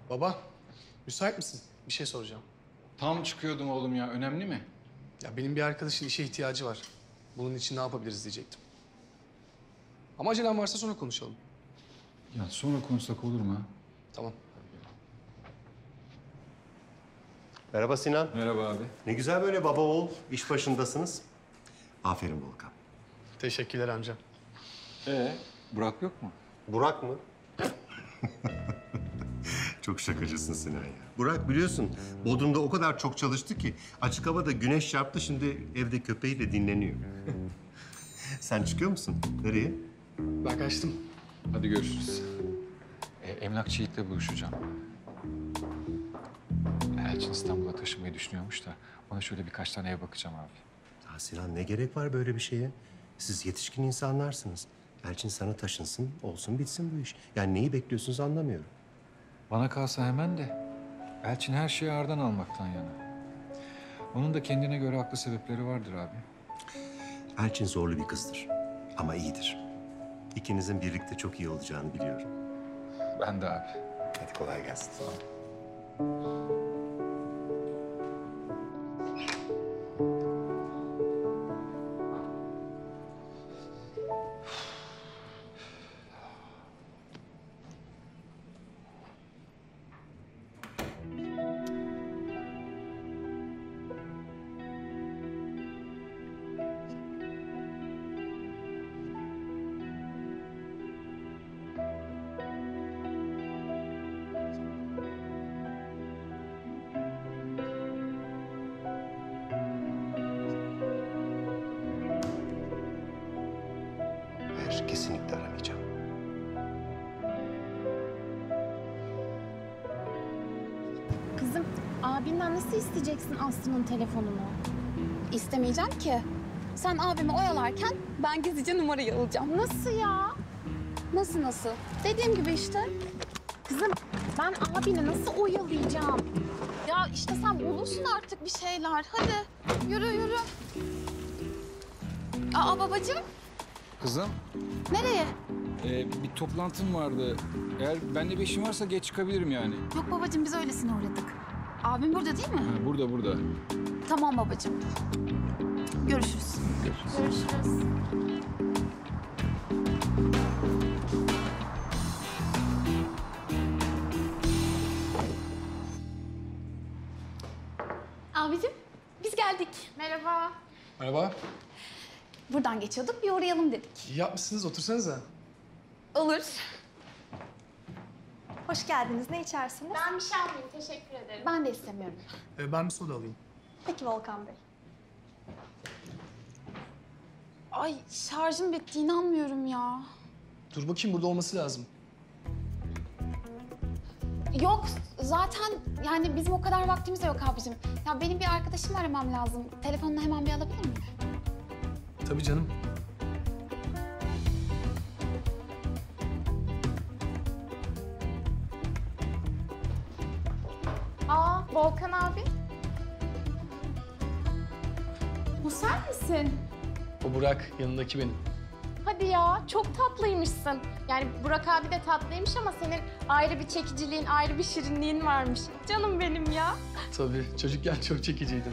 Baba, müsait misin? Bir şey soracağım. Tam çıkıyordum oğlum ya. Önemli mi? Ya benim bir arkadaşın işe ihtiyacı var. Bunun için ne yapabiliriz diyecektim. Ama acelem varsa sonra konuşalım. Ya sonra konuşsak olur mu? Tamam. Merhaba Sinan. Merhaba abi. Ne güzel böyle baba oğul iş başındasınız. Aferin Volkan. Teşekkürler amca. Ee, Burak yok mu? Burak mı? Çok şakacısın Sinan ya. Burak biliyorsun Bodrum'da o kadar çok çalıştı ki açık havada güneş çarptı, şimdi evde köpeğiyle dinleniyor. Sen çıkıyor musun? Nereye? Ben kaçtım. Hadi görüşürüz. Ee, emlakçı Yiğit'le buluşacağım. Elçin İstanbul'a taşınmayı düşünüyormuş da ona şöyle birkaç tane ev bakacağım abi. Ya Sinan ne gerek var böyle bir şeye? Siz yetişkin insanlarsınız. Elçin sana taşınsın, olsun bitsin bu iş. Yani neyi bekliyorsunuz anlamıyorum. Bana kalsa hemen de Elçin her şeyi ağırdan almaktan yana. Onun da kendine göre haklı sebepleri vardır abi. Elçin zorlu bir kızdır ama iyidir. İkinizin birlikte çok iyi olacağını biliyorum. Ben de abi. Hadi kolay gelsin. Hayır, kesinlikle aramayacağım. Kızım, abinden nasıl isteyeceksin Aslı'nın telefonunu? İstemeyeceğim ki. Sen abimi oyalarken ben gizlice numarayı alacağım. Nasıl ya? Nasıl nasıl? Dediğim gibi işte. Kızım, ben abini nasıl oyalayacağım? Ya işte sen bulursun artık bir şeyler. Hadi yürü yürü. Aa babacığım, Kızım, nereye? e, bir toplantım vardı. Eğer benimle bir işin varsa geç çıkabilirim yani. Yok babacığım, biz öylesine uğradık. Abim burada değil mi? Ha, burada, burada. Tamam babacığım. Görüşürüz. Görüşürüz. Görüşürüz. Abicim, biz geldik. Merhaba. Merhaba. Buradan geçiyorduk, bir uğrayalım dedik. İyi yapmışsınız, otursanıza. Olur. Hoş geldiniz. Ne içersiniz? Ben bir şey almayayım, teşekkür ederim. Ben de istemiyorum. Ee, ben bir soda alayım. Peki Volkan Bey. Ay şarjım bitti, inanmıyorum ya. Dur bakayım, burada olması lazım. Yok, zaten yani bizim o kadar vaktimiz de yok abicim. Ya benim bir arkadaşımı aramam lazım. Telefonunu hemen bir alabilir miyim? Tabii canım. Aa, Volkan abi. Bu sen misin? O Burak, yanındaki benim. Hadi ya, çok tatlıymışsın. Yani Burak abi de tatlıymış ama senin ayrı bir çekiciliğin, ayrı bir şirinliğin varmış. Canım benim ya. Tabii, çocukken çok çekiciydim.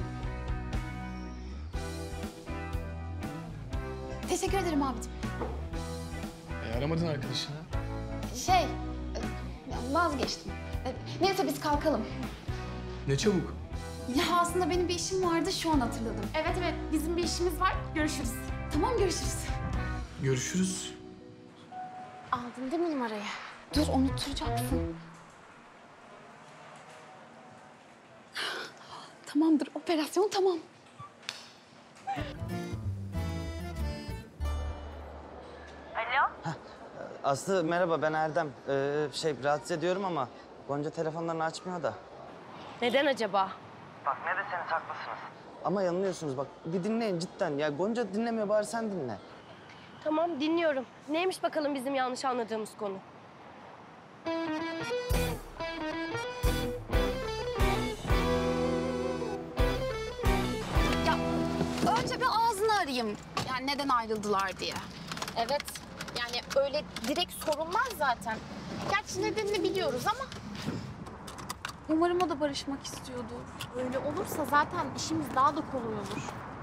Teşekkür ederim abicim. E, aramadın arkadaşını. Şey, e, vazgeçtim. E, Neyse biz kalkalım. Ne çabuk. Ya aslında benim bir işim vardı, şu an hatırladım. Evet evet, bizim bir işimiz var. Görüşürüz. Tamam, görüşürüz. Görüşürüz. Aldın değil mi numarayı? Dur, unutturacaksın. Tamamdır, operasyon tamam. Aslı merhaba, ben Erdem. Ee, şey rahatsız ediyorum ama Gonca telefonlarını açmıyor da. Neden acaba? Bak ne deseniz haklısınız. Ama yanılıyorsunuz bak, bir dinleyin cidden. Ya Gonca dinlemiyor, bari sen dinle. Tamam, dinliyorum. Neymiş bakalım bizim yanlış anladığımız konu? Ya önce bir ağzını arayayım. Yani neden ayrıldılar diye. Evet, yani öyle direkt sorulmaz zaten. Gerçi nedenini biliyoruz ama... Umarım o da barışmak istiyordur. Öyle olursa zaten işimiz daha da kolay olur.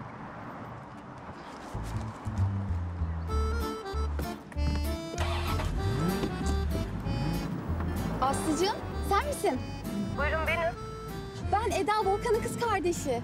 Aslıcığım, sen misin? Buyurun benim. Ben Eda, Volkan'ın kız kardeşi.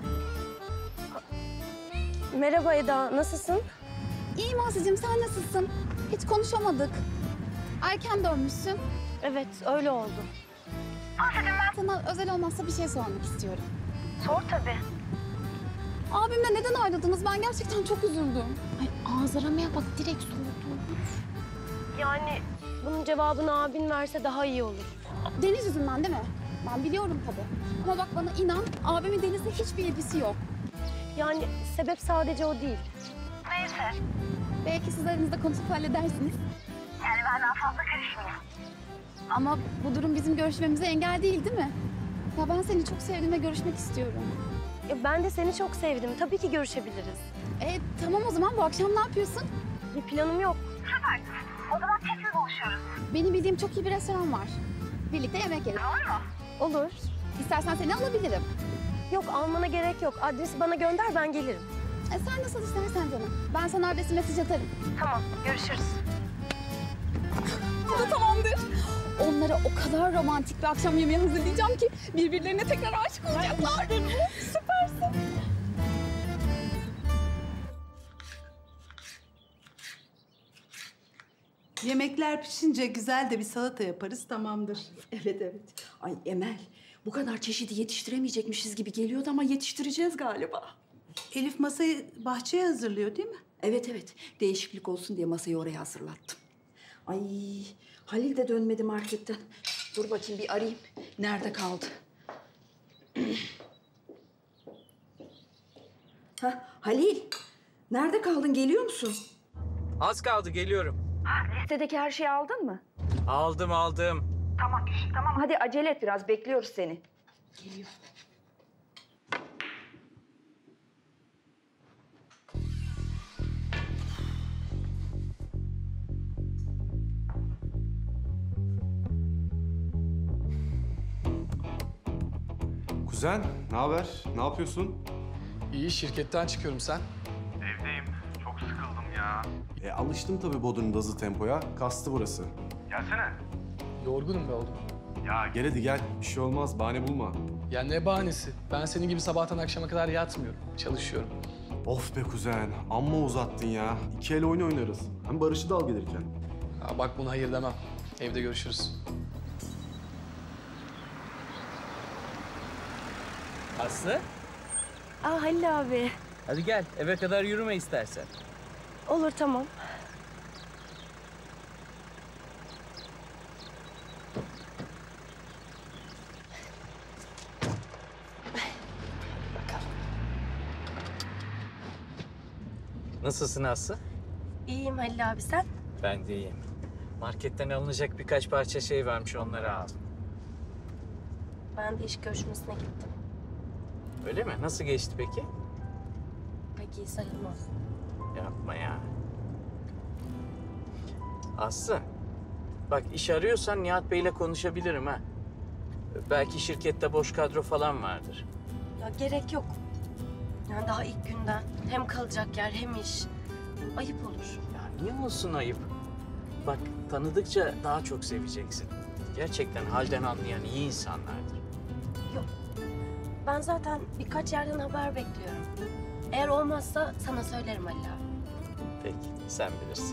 Merhaba Eda, nasılsın? İyiyim Aslıcığım, sen nasılsın? Hiç konuşamadık. Erken dönmüşsün. Evet, öyle oldu. Aslıcığım ben sana özel olmazsa bir şey sormak istiyorum. Sor tabii. Abimle neden ayrıldınız? Ben gerçekten çok üzüldüm. Ay ağız aramaya bak, direkt sordu. Yani bunun cevabını abin verse daha iyi olur. Deniz yüzünden değil mi? Ben biliyorum tabii. Ama bak bana inan, abimin Deniz'le hiçbir ilgisi yok. Yani sebep sadece o değil. Neyse. Belki siz aranızda konuşup halledersiniz. Yani ben daha fazla karışmayayım. Ama bu durum bizim görüşmemize engel değil, değil mi? Ya ben seni çok sevdim ve görüşmek istiyorum. Ya ben de seni çok sevdim. Tabii ki görüşebiliriz. E tamam o zaman bu akşam ne yapıyorsun? Bir planım yok. Süper. O zaman kesin buluşuyoruz. Benim bildiğim çok iyi bir restoran var. Birlikte yemek yeriz. Olur mu? Olur. İstersen seni alabilirim. Yok almana gerek yok. Adresi bana gönder ben gelirim. E, sen nasıl istersen canım. Ben sana adresi mesaj atarım. Tamam görüşürüz. Bu da tamamdır. Onlara o kadar romantik bir akşam yemeği hazırlayacağım ki birbirlerine tekrar aşık olacaklar. Süpersin. Yemekler pişince güzel de bir salata yaparız, tamamdır. Evet evet. Ay Emel, bu kadar çeşidi yetiştiremeyecekmişiz gibi geliyordu ama yetiştireceğiz galiba. Elif masayı bahçeye hazırlıyor değil mi? Evet evet. Değişiklik olsun diye masayı oraya hazırlattım. Ay Halil de dönmedi marketten. Dur bakayım bir arayayım. Nerede kaldı? Ha Halil, nerede kaldın? Geliyor musun? Az kaldı, geliyorum. Listedeki her şeyi aldın mı? Aldım, aldım. Tamam, tamam. Hadi acele et biraz. Bekliyoruz seni. Geliyor. Kuzen, ne haber? Ne yapıyorsun? İyi, şirketten çıkıyorum sen. Evdeyim. Çok sıkıldım ya. E alıştım tabii Bodrum'da hızlı tempoya. Kastı burası. Gelsene. Yorgunum be oğlum. Ya gel hadi gel. Bir şey olmaz. Bahane bulma. Ya ne bahanesi? Ben senin gibi sabahtan akşama kadar yatmıyorum. Çalışıyorum. Of be kuzen. Amma uzattın ya. İki el oyun oynarız. Hem Barış'ı da al gelirken. Ya bak buna hayır demem. Evde görüşürüz. Aslı, Aa Halil abi. hadi gel. Eve kadar yürüme istersen. Olur tamam. Nasılsın Aslı? İyiyim Halil abi sen? Ben de iyiyim. Marketten alınacak birkaç parça şey varmış, onları al. Ben de iş görüşmesine gittim. Öyle mi? Nasıl geçti peki? Pek iyi sayılmaz. Yapma ya. Aslı, bak iş arıyorsan Nihat Bey'le konuşabilirim ha. Belki şirkette boş kadro falan vardır. Ya gerek yok. Yani daha ilk günden hem kalacak yer hem iş. Ayıp olur. Ya niye olsun ayıp? Bak tanıdıkça daha çok seveceksin. Gerçekten halden anlayan iyi insanlardır. Yok. Ben zaten birkaç yerden haber bekliyorum. Eğer olmazsa sana söylerim Halil abi. Peki, sen bilirsin.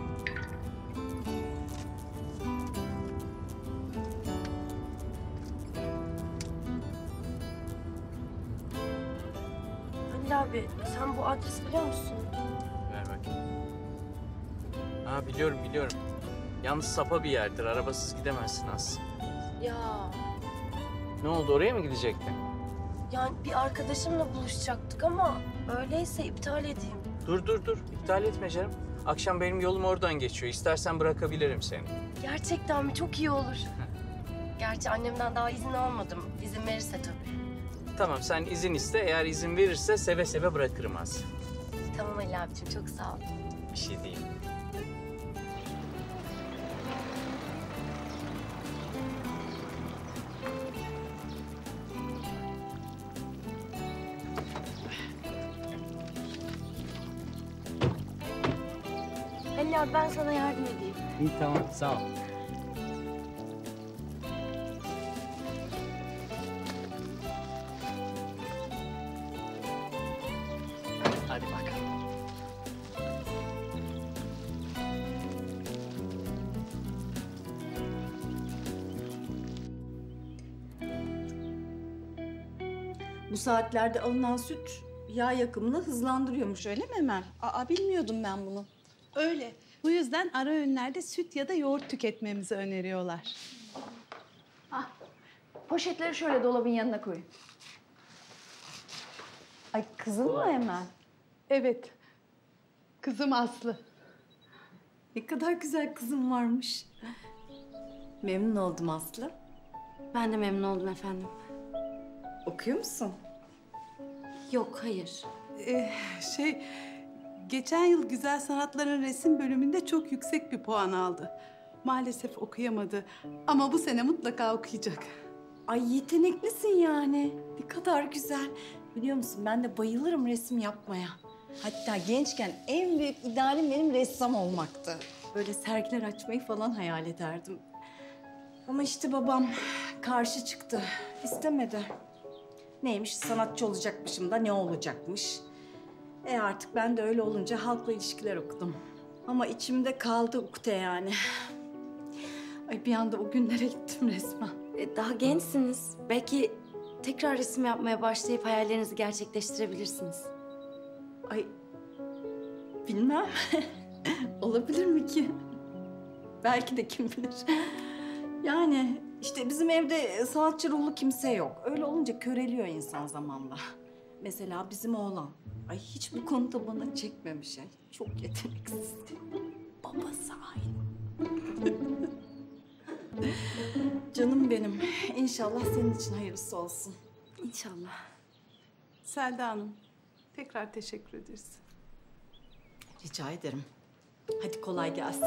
Halil abi sen bu adresi biliyor musun? Ver bakayım. Ha biliyorum biliyorum. Yalnız sapa bir yerdir. Arabasız gidemezsin Aslı. Ya Ne oldu, oraya mı gidecektin? yani bir arkadaşımla buluşacaktık ama öyleyse iptal edeyim. Dur dur dur. İptal etme canım. Akşam benim yolum oradan geçiyor. İstersen bırakabilirim seni. Gerçekten mi? Çok iyi olur. Gerçi annemden daha izin almadım. İzin verirse tabii. Tamam, sen izin iste. Eğer izin verirse seve seve bırakırım Aslı. Tamam Ali abicim çok sağ ol. Bir şey değil. Halil abi ben sana yardım edeyim. İyi tamam sağ ol. Hadi bakalım. Bu saatlerde alınan süt yağ yakımını hızlandırıyormuş öyle mi Emel? Aa bilmiyordum ben bunu. Öyle. Bu yüzden ara öğünlerde süt ya da yoğurt tüketmemizi öneriyorlar. Ah, poşetleri şöyle dolabın yanına koyun. Ay kızım mı Emel? Evet. Kızım Aslı. Ne kadar güzel kızım varmış. Memnun oldum Aslı. Ben de memnun oldum efendim. Okuyor musun? Yok, hayır. Ee, şey, geçen yıl Güzel Sanatların resim bölümünde çok yüksek bir puan aldı. Maalesef okuyamadı ama bu sene mutlaka okuyacak. Ay yeteneklisin yani. Ne kadar güzel. Biliyor musun ben de bayılırım resim yapmaya. Hatta gençken en büyük idealim benim ressam olmaktı. Böyle sergiler açmayı falan hayal ederdim. Ama işte babam karşı çıktı. İstemedi. Neymiş sanatçı olacakmışım da ne olacakmış. E artık ben de öyle olunca halkla ilişkiler okudum. Ama içimde kaldı ukde yani. Ay bir anda o günlere gittim resmen. E, daha gençsiniz. Belki tekrar resim yapmaya başlayıp hayallerinizi gerçekleştirebilirsiniz. Ay bilmem. Olabilir mi ki? Belki de kim bilir. Yani işte bizim evde sanatçı ruhlu kimse yok. Öyle olunca köreliyor insan zamanla. Mesela bizim oğlan. Ay hiç bu konuda bana çekmemiş. Yani. Çok yeteneksiz. Babası aynı. Canım benim. İnşallah senin için hayırlısı olsun. İnşallah. Selda Hanım, tekrar teşekkür ederiz. Rica ederim. Hadi kolay gelsin.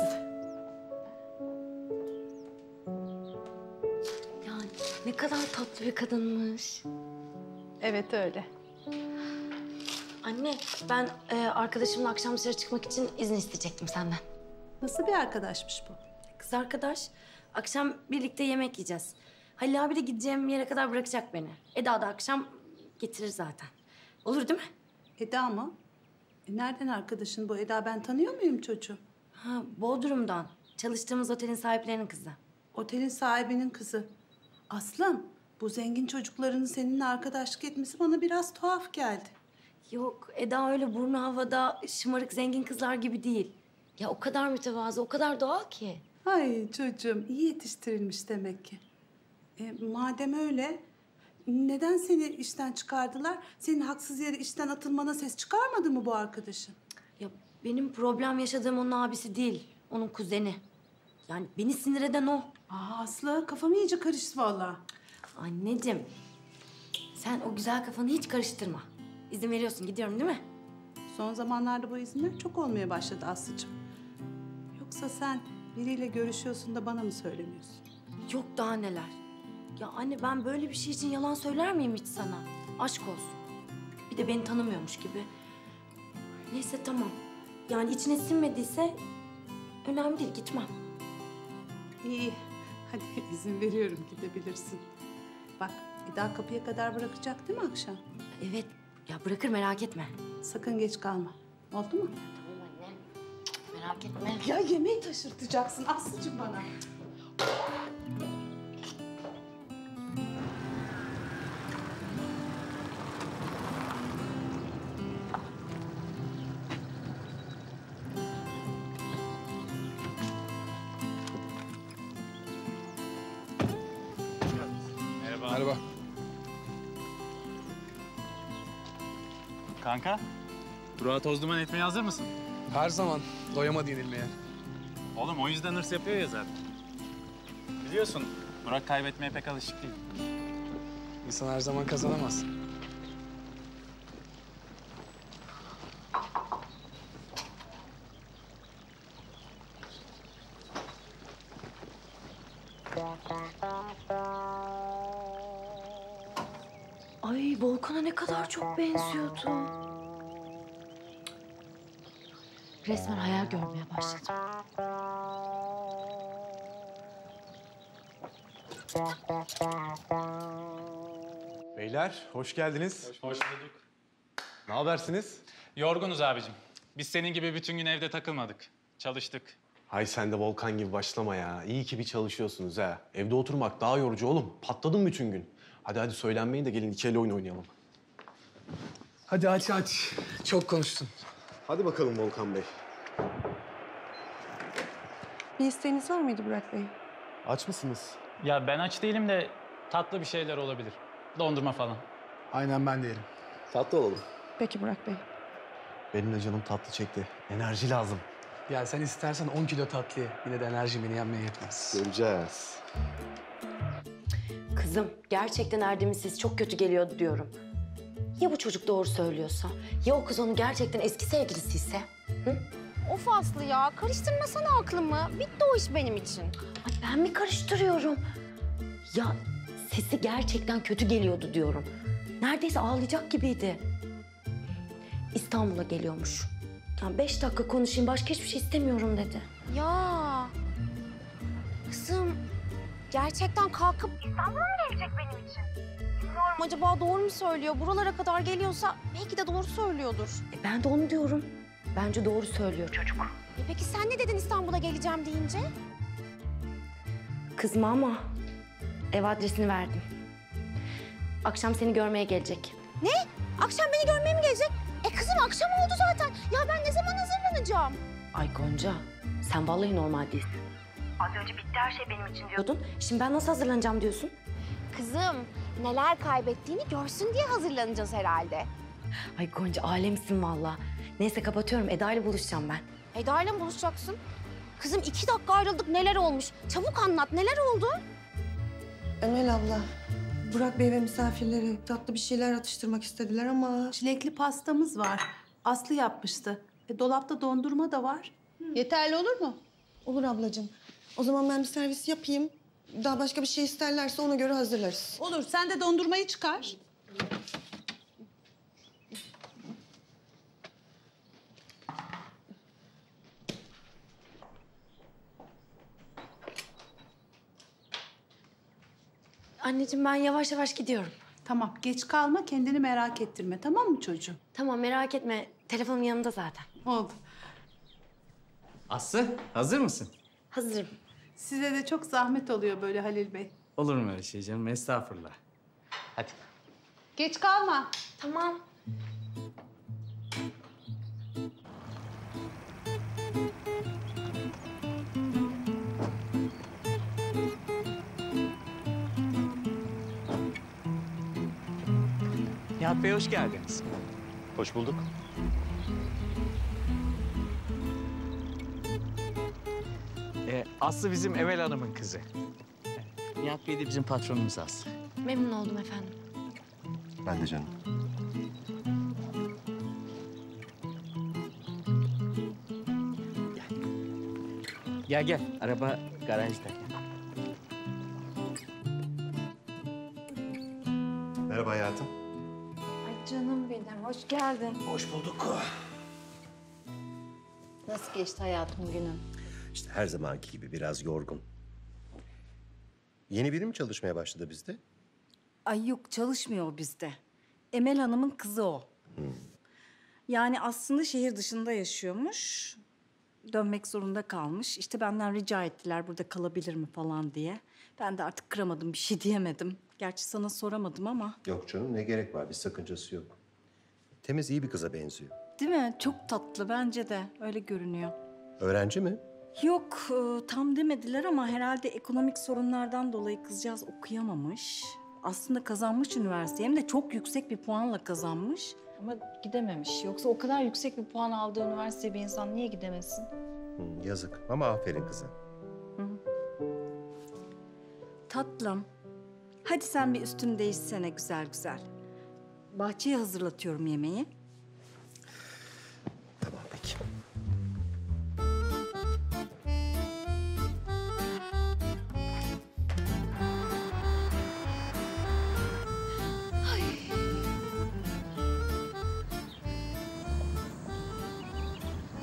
Yani ne kadar tatlı bir kadınmış. Evet öyle. Anne, ben e, arkadaşımla akşam dışarı çıkmak için izin isteyecektim senden. Nasıl bir arkadaşmış bu? Kız arkadaş. Akşam birlikte yemek yiyeceğiz. Halil abi de gideceğim yere kadar bırakacak beni. Eda da akşam getirir zaten. Olur değil mi? Eda mı? E nereden arkadaşın bu Eda? Ben tanıyor muyum çocuğu? Ha, Bodrum'dan. Çalıştığımız otelin sahiplerinin kızı. Otelin sahibinin kızı. Aslım, bu zengin çocukların seninle arkadaşlık etmesi bana biraz tuhaf geldi. Yok, Eda öyle burnu havada şımarık zengin kızlar gibi değil. Ya o kadar mütevazı, o kadar doğal ki. Ay çocuğum, iyi yetiştirilmiş demek ki. E, madem öyle, neden seni işten çıkardılar? Senin haksız yere işten atılmana ses çıkarmadı mı bu arkadaşın? Ya benim problem yaşadığım onun abisi değil, onun kuzeni. Yani beni sinir eden o. Aa Aslı, kafam iyice karıştı vallahi. Anneciğim, sen o güzel kafanı hiç karıştırma. İzin veriyorsun, gidiyorum değil mi? Son zamanlarda bu izinler çok olmaya başladı Aslı'cığım. Yoksa sen biriyle görüşüyorsun da bana mı söylemiyorsun? Yok daha neler. Ya anne ben böyle bir şey için yalan söyler miyim hiç sana? Aşk olsun. Bir de beni tanımıyormuş gibi. Neyse tamam. Yani içine sinmediyse önemli değil, gitmem. İyi, hadi izin veriyorum gidebilirsin. Bak Eda kapıya kadar bırakacak değil mi akşam? Evet, ya bırakır merak etme. Sakın geç kalma. Oldu mu? Tamam anne. Merak etme. Ya yemeği taşırtacaksın Aslı'cığım bana. Merhaba. Merhaba. Kanka, Burak'a toz duman etmeye hazır mısın? Her zaman doyamadı yenilmeye. Oğlum o yüzden hırs yapıyor ya zaten. Biliyorsun, Burak kaybetmeye pek alışık değil. İnsan her zaman kazanamaz. Ay Volkan'a ne kadar çok benziyordu. resmen hayal görmeye başladım. Beyler hoş geldiniz. Hoş bulduk. Ne habersiniz? Yorgunuz abicim. Biz senin gibi bütün gün evde takılmadık. Çalıştık. Hay sen de Volkan gibi başlama ya. İyi ki bir çalışıyorsunuz ha. Evde oturmak daha yorucu oğlum. Patladım bütün gün. Hadi hadi söylenmeyin de gelin iki el oyun oynayalım. Hadi aç aç. Çok konuştun. Hadi bakalım Volkan Bey. Bir isteğiniz var mıydı Burak Bey? Aç mısınız? Ya ben aç değilim de tatlı bir şeyler olabilir. Dondurma falan. Aynen ben de yerim. Tatlı olalım. Peki Burak Bey. Benim de canım tatlı çekti. Enerji lazım. Ya sen istersen on kilo tatlı ye. Yine de enerji beni yenmeye yetmez. Göreceğiz. Kızım gerçekten Erdem'in sesi çok kötü geliyordu diyorum. Ya bu çocuk doğru söylüyorsa? Ya o kız onun gerçekten eski sevgilisiyse? Hı? Of Aslı ya, karıştırmasana aklımı. Bitti o iş benim için. Ay ben mi karıştırıyorum? Ya sesi gerçekten kötü geliyordu diyorum. Neredeyse ağlayacak gibiydi. İstanbul'a geliyormuş. Ya beş dakika konuşayım, başka hiçbir şey istemiyorum dedi. Ya kızım, gerçekten kalkıp İstanbul'a mı gelecek benim için? Bilmiyorum, acaba doğru mu söylüyor? Buralara kadar geliyorsa belki de doğru söylüyordur. E ben de onu diyorum. Bence doğru söylüyor çocuk. E peki sen ne dedin İstanbul'a geleceğim deyince? Kızma ama ev adresini verdim. Akşam seni görmeye gelecek. Ne? Akşam beni görmeye mi gelecek? E kızım akşam oldu zaten. Ya ben ne zaman hazırlanacağım? Ay Gonca, sen vallahi normal değilsin. Az önce bitti her şey benim için diyordun. Şimdi ben nasıl hazırlanacağım diyorsun? Kızım, neler kaybettiğini görsün diye hazırlanacağız herhalde. Ay Gonca, alemsin vallahi. Neyse kapatıyorum, Eda ile buluşacağım ben. Eda ile mi buluşacaksın? Kızım iki dakika ayrıldık, neler olmuş? Çabuk anlat, neler oldu? Emel abla, Burak Bey ve misafirleri tatlı bir şeyler atıştırmak istediler ama... Çilekli pastamız var. Aslı yapmıştı. E, dolapta dondurma da var. Yeterli olur mu? Olur ablacığım. O zaman ben bir servis yapayım. Daha başka bir şey isterlerse ona göre hazırlarız. Olur, sen de dondurmayı çıkar. Anneciğim ben yavaş yavaş gidiyorum. Tamam, geç kalma, kendini merak ettirme. Tamam mı çocuğum? Tamam, merak etme. Telefonum yanımda zaten. Oldu. Aslı, hazır mısın? Hazırım. Size de çok zahmet oluyor böyle Halil Bey. Olur mu öyle şey canım? Estağfurullah. Hadi. Geç kalma. Tamam. Nihat Bey hoş geldiniz. Hoş bulduk. Ee, Aslı bizim Emel Hanım'ın kızı. Ee, Nihat Bey de bizim patronumuz Aslı. Memnun oldum efendim. Ben de canım. Gel gel, araba garajda. Merhaba hayatım. Ay canım benim, hoş geldin. Hoş bulduk. Nasıl geçti hayatım günün? İşte her zamanki gibi biraz yorgun. Yeni biri mi çalışmaya başladı bizde? Ay yok, çalışmıyor bizde. Emel Hanım'ın kızı o. Hmm. Yani aslında şehir dışında yaşıyormuş. Dönmek zorunda kalmış. İşte benden rica ettiler burada kalabilir mi falan diye. Ben de artık kıramadım, bir şey diyemedim. Gerçi sana soramadım ama. Yok canım, ne gerek var? Bir sakıncası yok. Temiz, iyi bir kıza benziyor. Değil mi? Çok tatlı bence de. Öyle görünüyor. Öğrenci mi? Yok, e, tam demediler ama herhalde ekonomik sorunlardan dolayı kızcağız okuyamamış. Aslında kazanmış üniversiteyi, hem de çok yüksek bir puanla kazanmış. Ama gidememiş. Yoksa o kadar yüksek bir puan aldığı üniversiteye bir insan niye gidemesin? Hı, yazık ama aferin kıza. Tatlım. Hadi sen bir üstünü değişsene güzel güzel. Bahçeye hazırlatıyorum yemeği. Tamam peki.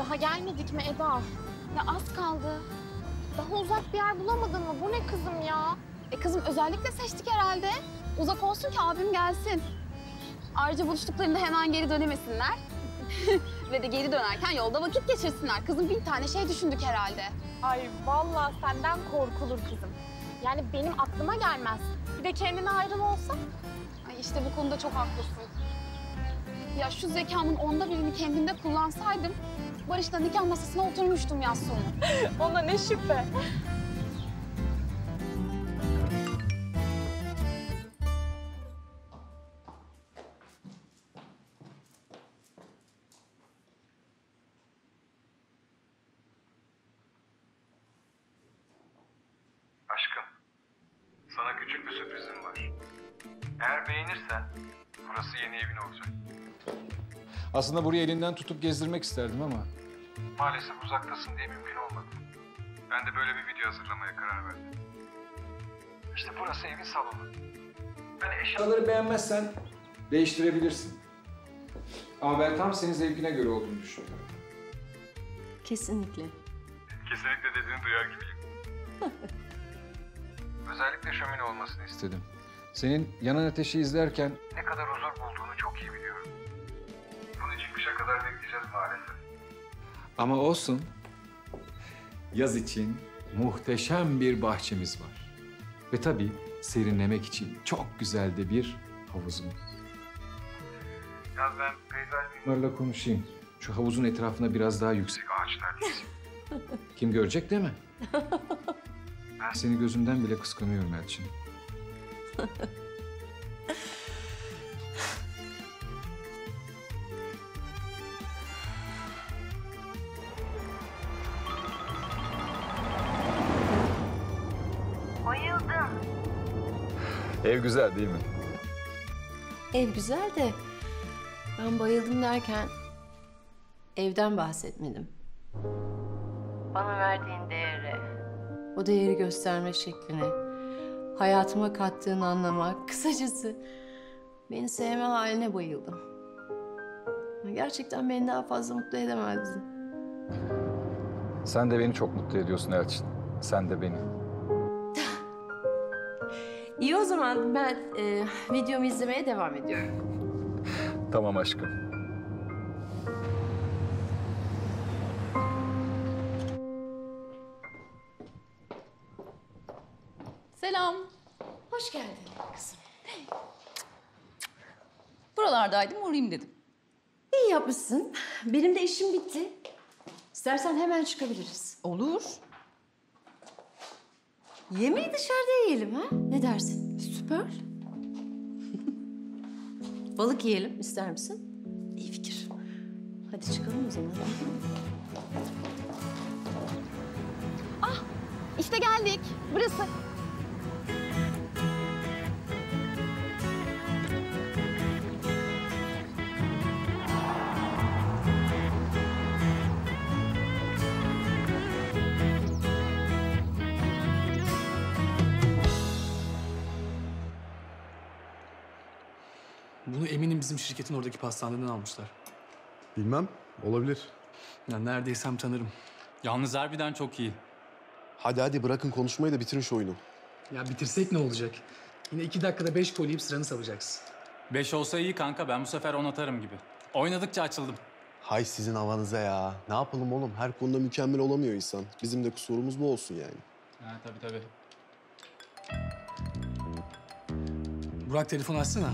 Daha gelmedik mi Eda? Ya az kaldı. Daha uzak bir yer bulamadın mı? Bu ne kızım ya? E kızım özellikle seçtik herhalde. Uzak olsun ki abim gelsin. Ayrıca buluştuklarında hemen geri dönemesinler. Ve de geri dönerken yolda vakit geçirsinler. Kızım bin tane şey düşündük herhalde. Ay vallahi senden korkulur kızım. Yani benim aklıma gelmez. Bir de kendine ayrıl olsa. Ay işte bu konuda çok haklısın. Ya şu zekamın onda birini kendimde kullansaydım Barış'la nikah masasına oturmuştum yaz sonu. Ona ne şüphe. Aşkım, sana küçük bir sürprizim var. Eğer beğenirsen, burası yeni evin olacak. Aslında burayı elinden tutup gezdirmek isterdim ama... Maalesef uzaktasın diye mümkün olmadı. Ben de böyle bir video hazırlamaya karar verdim. İşte burası evin salonu. Yani eşyaları beğenmezsen değiştirebilirsin. Ama ben tam senin zevkine göre olduğunu düşünüyorum. Kesinlikle. Kesinlikle dediğini duyar gibiyim. Özellikle şömine olmasını istedim. Senin yanan ateşi izlerken ne kadar huzur bulduğunu çok iyi biliyorum. Bunun için kışa kadar bekleyeceğiz maalesef. Ama olsun. Yaz için muhteşem bir bahçemiz var. Ve tabii serinlemek için çok güzel de bir havuzumuz. Yaz ben peyzaj mimarıyla konuşayım. Şu havuzun etrafına biraz daha yüksek ağaçlar diksin. Kim görecek değil mi? Ben seni gözümden bile kıskanıyorum Elçin. Bayıldım. Ev güzel değil mi? Ev güzel de ben bayıldım derken evden bahsetmedim. Bana verdiğin değeri, o değeri gösterme şekline, hayatıma kattığın anlama, kısacası beni sevme haline bayıldım. Gerçekten beni daha fazla mutlu edemezdin. Sen de beni çok mutlu ediyorsun Elçin. Sen de beni. İyi o zaman ben e, videomu izlemeye devam ediyorum. Tamam aşkım. Selam. Hoş geldin kızım. Buralardaydım, uğrayayım dedim. İyi yapmışsın. Benim de işim bitti. İstersen hemen çıkabiliriz. Olur. Yemeği dışarıda yiyelim ha? Ne dersin? Süper. Balık yiyelim ister misin? İyi fikir. Hadi çıkalım o zaman. Ah işte geldik. Burası. Bunu eminim bizim şirketin oradaki pastaneden almışlar. Bilmem, olabilir. Ya neredeysem tanırım. Yalnız harbiden çok iyi. Hadi hadi bırakın konuşmayı da bitirin şu oyunu. Ya bitirsek ne olacak? Yine iki dakikada beş gol yiyip sıranı savacaksın. Beş olsa iyi kanka, ben bu sefer on atarım gibi. Oynadıkça açıldım. Hay sizin havanıza ya. Ne yapalım oğlum? Her konuda mükemmel olamıyor insan. Bizim de kusurumuz bu olsun yani. Ha tabii tabii. Burak telefonu açsana.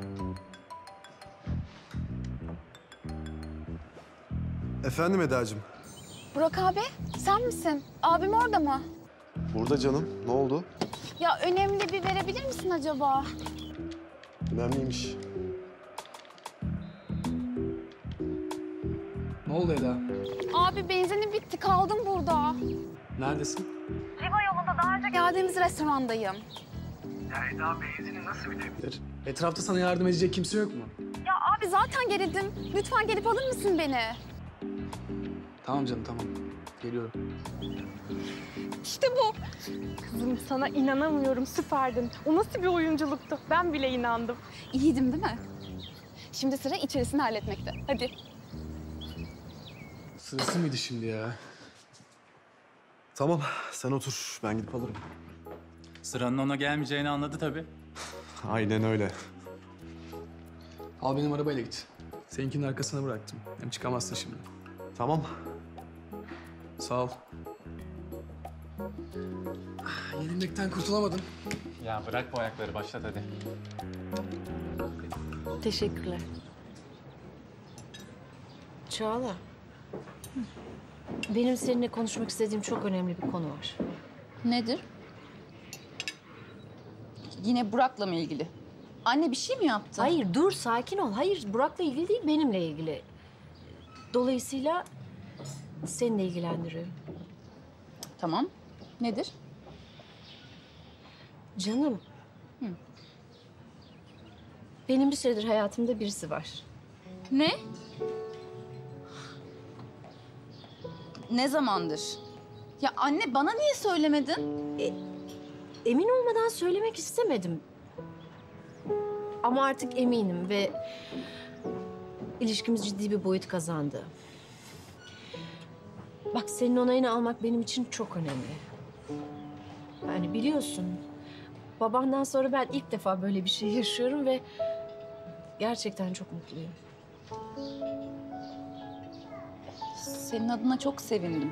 Efendim Eda'cığım. Burak abi sen misin? Abim orada mı? Burada canım. Ne oldu? Ya önemli bir verebilir misin acaba? Önemliymiş. Ne oldu Eda? Abi benzinim bitti kaldım burada. Neredesin? Riva yolunda daha önce geldiğimiz restorandayım. Ya Eda benzini nasıl bitebilir? Etrafta sana yardım edecek kimse yok mu? Ya abi zaten gerildim. Lütfen gelip alır mısın beni? Tamam canım tamam. Geliyorum. İşte bu. Kızım sana inanamıyorum, süperdin. O nasıl bir oyunculuktu? Ben bile inandım. İyiydim değil mi? Şimdi sıra içerisini halletmekte. Hadi. Sırası mıydı şimdi ya? Tamam, sen otur. Ben gidip alırım. Sıranın ona gelmeyeceğini anladı tabii. Aynen öyle. Al benim arabayla git. Seninkinin arkasına bıraktım. Hem çıkamazsın şimdi. Tamam. Sağ ol. Ah, Yenilmekten kurtulamadım. Ya bırak bu ayakları, başlat hadi. Teşekkürler. Çağla. Benim seninle konuşmak istediğim çok önemli bir konu var. Nedir? Yine Burak'la mı ilgili? Anne bir şey mi yaptı? Hayır dur sakin ol. Hayır Burak'la ilgili değil benimle ilgili. Dolayısıyla seninle ilgilendiriyor. Tamam. Nedir? Canım. Hı. Benim bir süredir hayatımda birisi var. Ne? Ne zamandır? Ya anne bana niye söylemedin? E, emin olmadan söylemek istemedim. Ama artık eminim ve ilişkimiz ciddi bir boyut kazandı. Bak senin onayını almak benim için çok önemli. Yani biliyorsun babandan sonra ben ilk defa böyle bir şey yaşıyorum ve gerçekten çok mutluyum. Senin adına çok sevindim.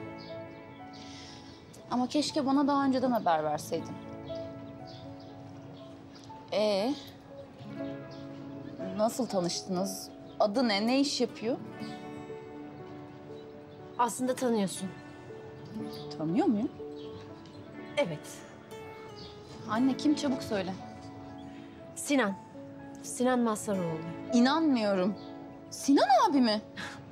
Ama keşke bana daha önceden haber verseydin. Ee, nasıl tanıştınız? Adı ne? Ne iş yapıyor? Aslında tanıyorsun. Tanıyor muyum? Evet. Anne kim çabuk söyle. Sinan. Sinan Mazharoğlu. İnanmıyorum. Sinan abi mi?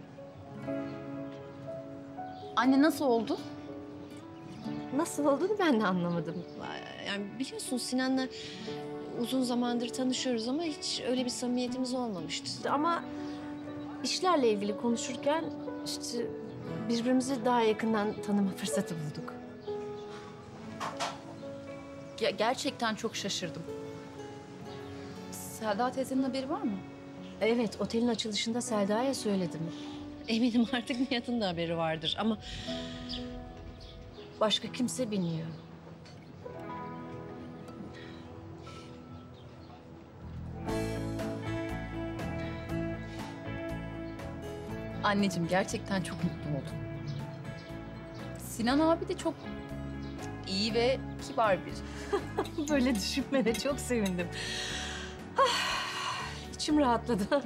Anne nasıl oldu? Nasıl olduğunu ben de anlamadım. Yani biliyorsun Sinan'la uzun zamandır tanışıyoruz ama hiç öyle bir samimiyetimiz olmamıştı. Ama işlerle ilgili konuşurken işte birbirimizi daha yakından tanıma fırsatı bulduk. Ya gerçekten çok şaşırdım. Selda teyzenin haberi var mı? Evet, otelin açılışında Selda'ya söyledim. Eminim artık Nihat'ın da haberi vardır ama başka kimse bilmiyor. Anneciğim gerçekten çok mutlu oldum. Sinan abi de çok iyi ve kibar biri. Böyle düşünmene çok sevindim. Ah, içim rahatladı.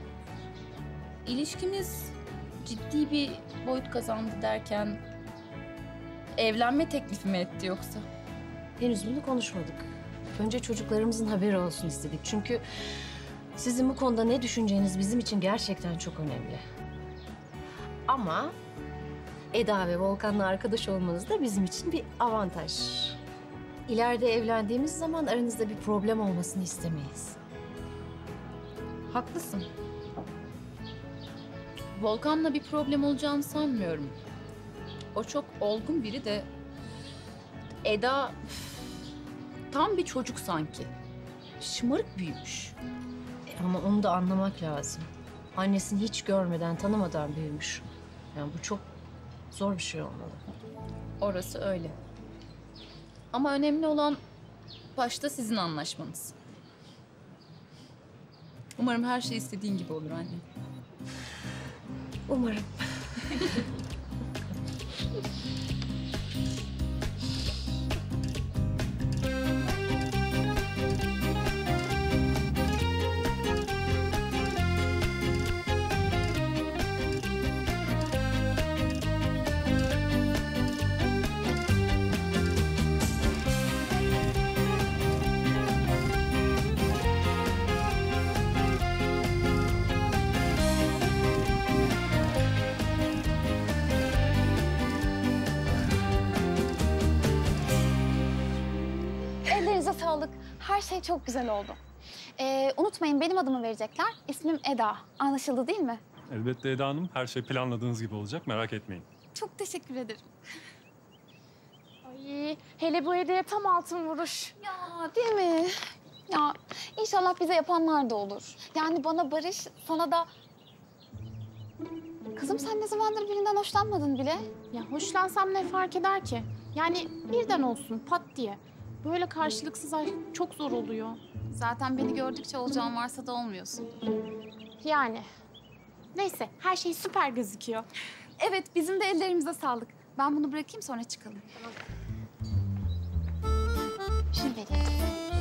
İlişkimiz ciddi bir boyut kazandı derken evlenme teklifi mi etti yoksa? Henüz bunu konuşmadık. Önce çocuklarımızın haberi olsun istedik. Çünkü sizin bu konuda ne düşüneceğiniz bizim için gerçekten çok önemli. Ama Eda ve Volkan'la arkadaş olmanız da bizim için bir avantaj. İleride evlendiğimiz zaman aranızda bir problem olmasını istemeyiz. Haklısın. Volkan'la bir problem olacağını sanmıyorum. O çok olgun biri de Eda tam bir çocuk sanki. Şımarık büyümüş. E ama onu da anlamak lazım. Annesini hiç görmeden, tanımadan büyümüş. Yani bu çok zor bir şey olmalı. Orası öyle. Ama önemli olan başta sizin anlaşmanız. Umarım her şey istediğin gibi olur anne. Umarım. Ellerinize sağlık. Her şey çok güzel oldu. Ee, unutmayın benim adımı verecekler. İsmim Eda. Anlaşıldı değil mi? Elbette Eda Hanım. Her şey planladığınız gibi olacak. Merak etmeyin. Çok teşekkür ederim. Ay, hele bu hediye tam altın vuruş. Ya değil mi? Ya inşallah bize yapanlar da olur. Yani bana Barış, sana da Kızım sen ne zamandır birinden hoşlanmadın bile. Ya hoşlansam ne fark eder ki? Yani birden olsun pat diye. Böyle karşılıksız aşk çok zor oluyor. Zaten beni gördükçe olacağın varsa da olmuyorsun. Yani. Neyse her şey süper gözüküyor. Evet bizim de ellerimize sağlık. Ben bunu bırakayım sonra çıkalım. Tamam. Şimdi vereyim.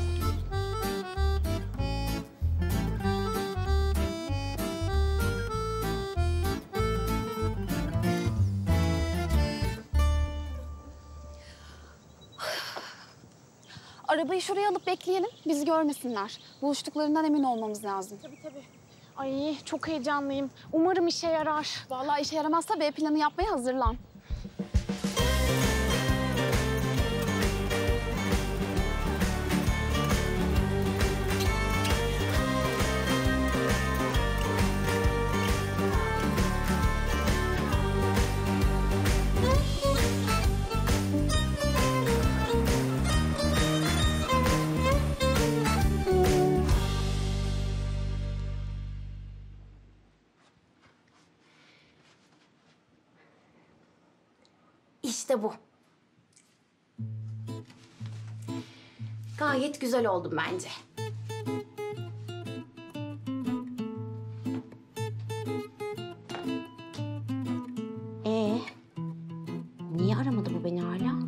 Arabayı şuraya alıp bekleyelim. Bizi görmesinler. Buluştuklarından emin olmamız lazım. Tabii tabii. Ay çok heyecanlıyım. Umarım işe yarar. Vallahi işe yaramazsa B planı yapmaya hazırlan. İşte bu. Gayet güzel oldum bence. Ee, niye aramadı bu beni hala?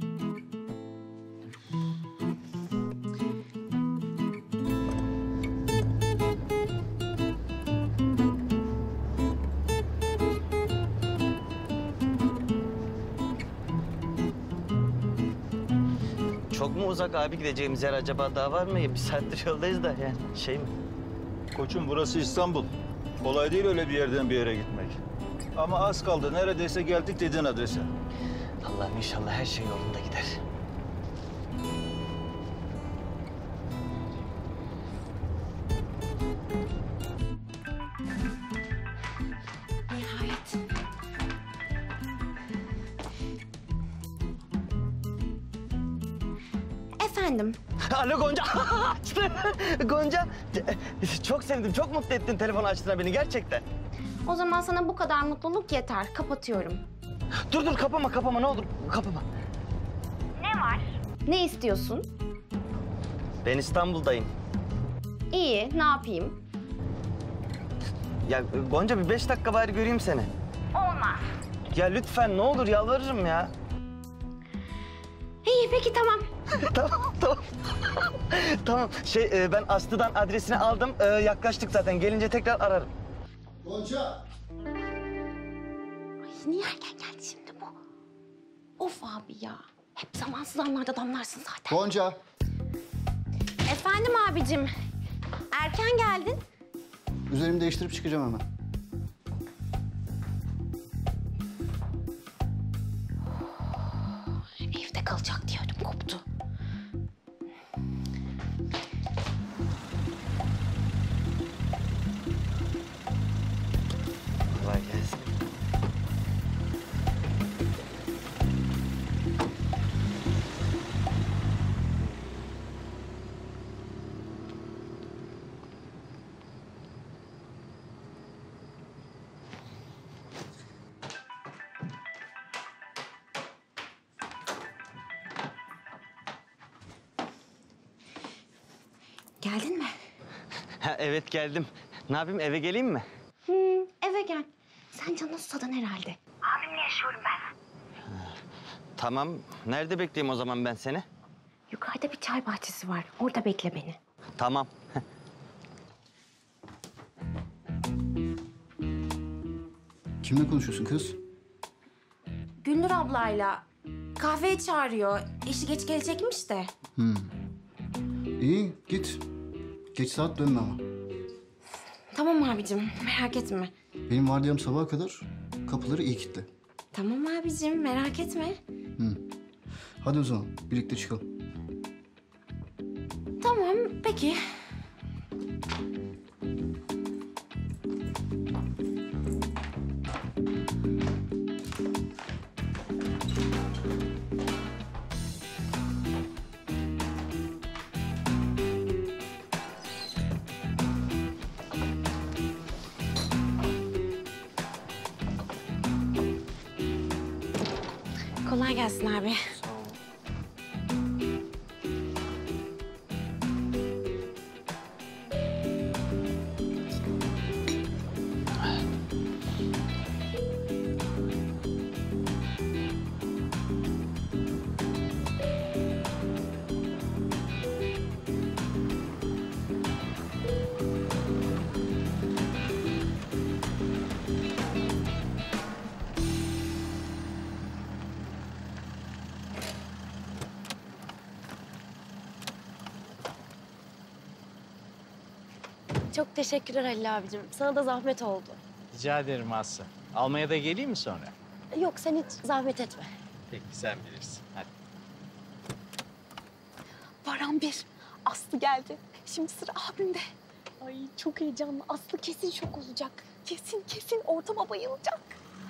Çok mu uzak abi gideceğimiz yer acaba daha var mı? Bir saattir yoldayız da yani şey mi? Koçum burası İstanbul. Kolay değil öyle bir yerden bir yere gitmek. Ama az kaldı. Neredeyse geldik dediğin adrese. Allah'ım inşallah her şey yolunda gider. Nihayet. Efendim? Alo Gonca. Gonca. Çok sevdim, çok mutlu ettin telefonu açtığına beni gerçekten. O zaman sana bu kadar mutluluk yeter. Kapatıyorum. Dur dur kapama kapama ne olur kapama. Ne var? Ne istiyorsun? Ben İstanbul'dayım. İyi, ne yapayım? Ya Gonca bir beş dakika bari göreyim seni. Olmaz. Ya lütfen ne olur yalvarırım ya. İyi peki tamam. tamam tamam. Tamam şey e, ben Aslı'dan adresini aldım. E, yaklaştık zaten gelince tekrar ararım. Gonca. Ay niye erken geldi şimdi bu? Of abi ya. Hep zamansız anlarda damlarsın zaten. Gonca. Efendim abicim. Erken geldin. Üzerimi değiştirip çıkacağım hemen. Evde kalacak diye ödüm koptu. Kolay gelsin. Geldin mi? Ha, evet geldim. Ne yapayım eve geleyim mi? Hı, eve gel. Sen canını susadın herhalde. Abimle yaşıyorum ben. Tamam. Nerede bekleyeyim o zaman ben seni? Yukarıda bir çay bahçesi var. Orada bekle beni. Tamam. Kimle konuşuyorsun kız? Gülnur ablayla kahveye çağırıyor. Eşi geç gelecekmiş de. Hmm. İyi git. Geç saat dönme ama. Tamam abicim merak etme. Benim vardiyam sabaha kadar. Kapıları iyi kilitle. Tamam abicim merak etme. Hmm. Hadi o zaman birlikte çıkalım. Tamam peki. Kolay gelsin abi. Çok teşekkürler Halil abicim. Sana da zahmet oldu. Rica ederim Aslı. Almaya da geleyim mi sonra? Yok sen hiç zahmet etme. Peki sen bilirsin. Hadi. Varan bir. Aslı geldi. Şimdi sıra abimde. Ay çok heyecanlı. Aslı kesin şok olacak. Kesin kesin ortama bayılacak.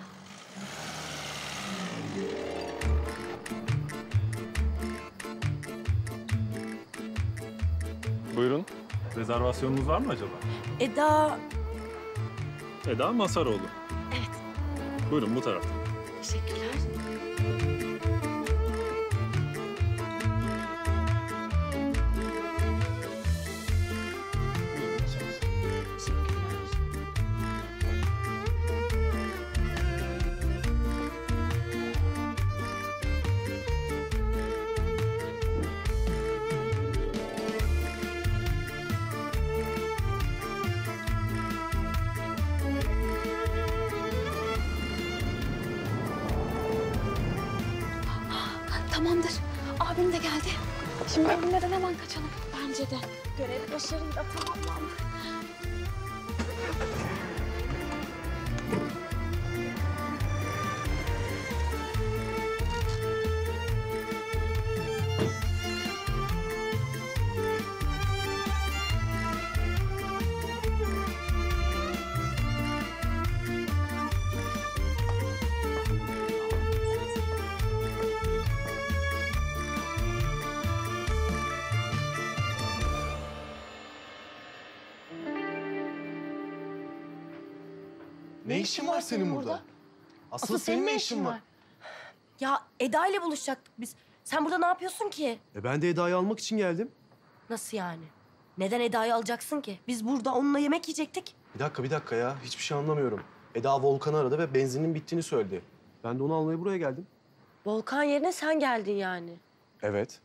Buyurun. Rezervasyonunuz var mı acaba? Eda... Eda Masaroğlu. Evet. Buyurun bu tarafta. Teşekkürler. Tamamdır. Abim de geldi. Şimdi abimlerden hemen kaçalım. Bence de. Görev başarıyla tamamlandı. Ne işin var senin burada? Asıl senin ne işin var? Ya Eda ile buluşacaktık biz. Sen burada ne yapıyorsun ki? E ben de Eda'yı almak için geldim. Nasıl yani? Neden Eda'yı alacaksın ki? Biz burada onunla yemek yiyecektik. Bir dakika, bir dakika ya. Hiçbir şey anlamıyorum. Eda Volkan'ı aradı ve benzinin bittiğini söyledi. Ben de onu almaya buraya geldim. Volkan yerine sen geldin yani. Evet.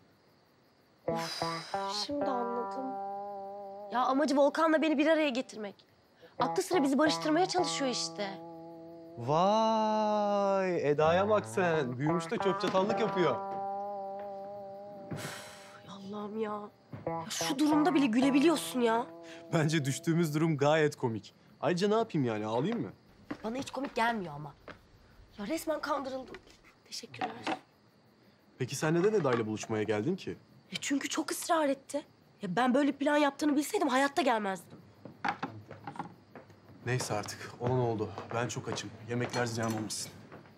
Şimdi anladım. Ya amacı Volkan'la beni bir araya getirmek. Aklı sıra bizi barıştırmaya çalışıyor işte. Vay, Eda'ya bak sen. Büyümüş de çöp çatallık yapıyor. Allah'ım ya. Ya şu durumda bile gülebiliyorsun ya. Bence düştüğümüz durum gayet komik. Ayrıca ne yapayım yani, ağlayayım mı? Bana hiç komik gelmiyor ama. Ya resmen kandırıldım. Teşekkürler. Peki sen neden Eda'yla buluşmaya geldin ki? Ya çünkü çok ısrar etti. Ya ben böyle plan yaptığını bilseydim hayatta gelmezdim. Neyse artık, ona ne oldu? Ben çok açım. Yemekler ziyan olmasın.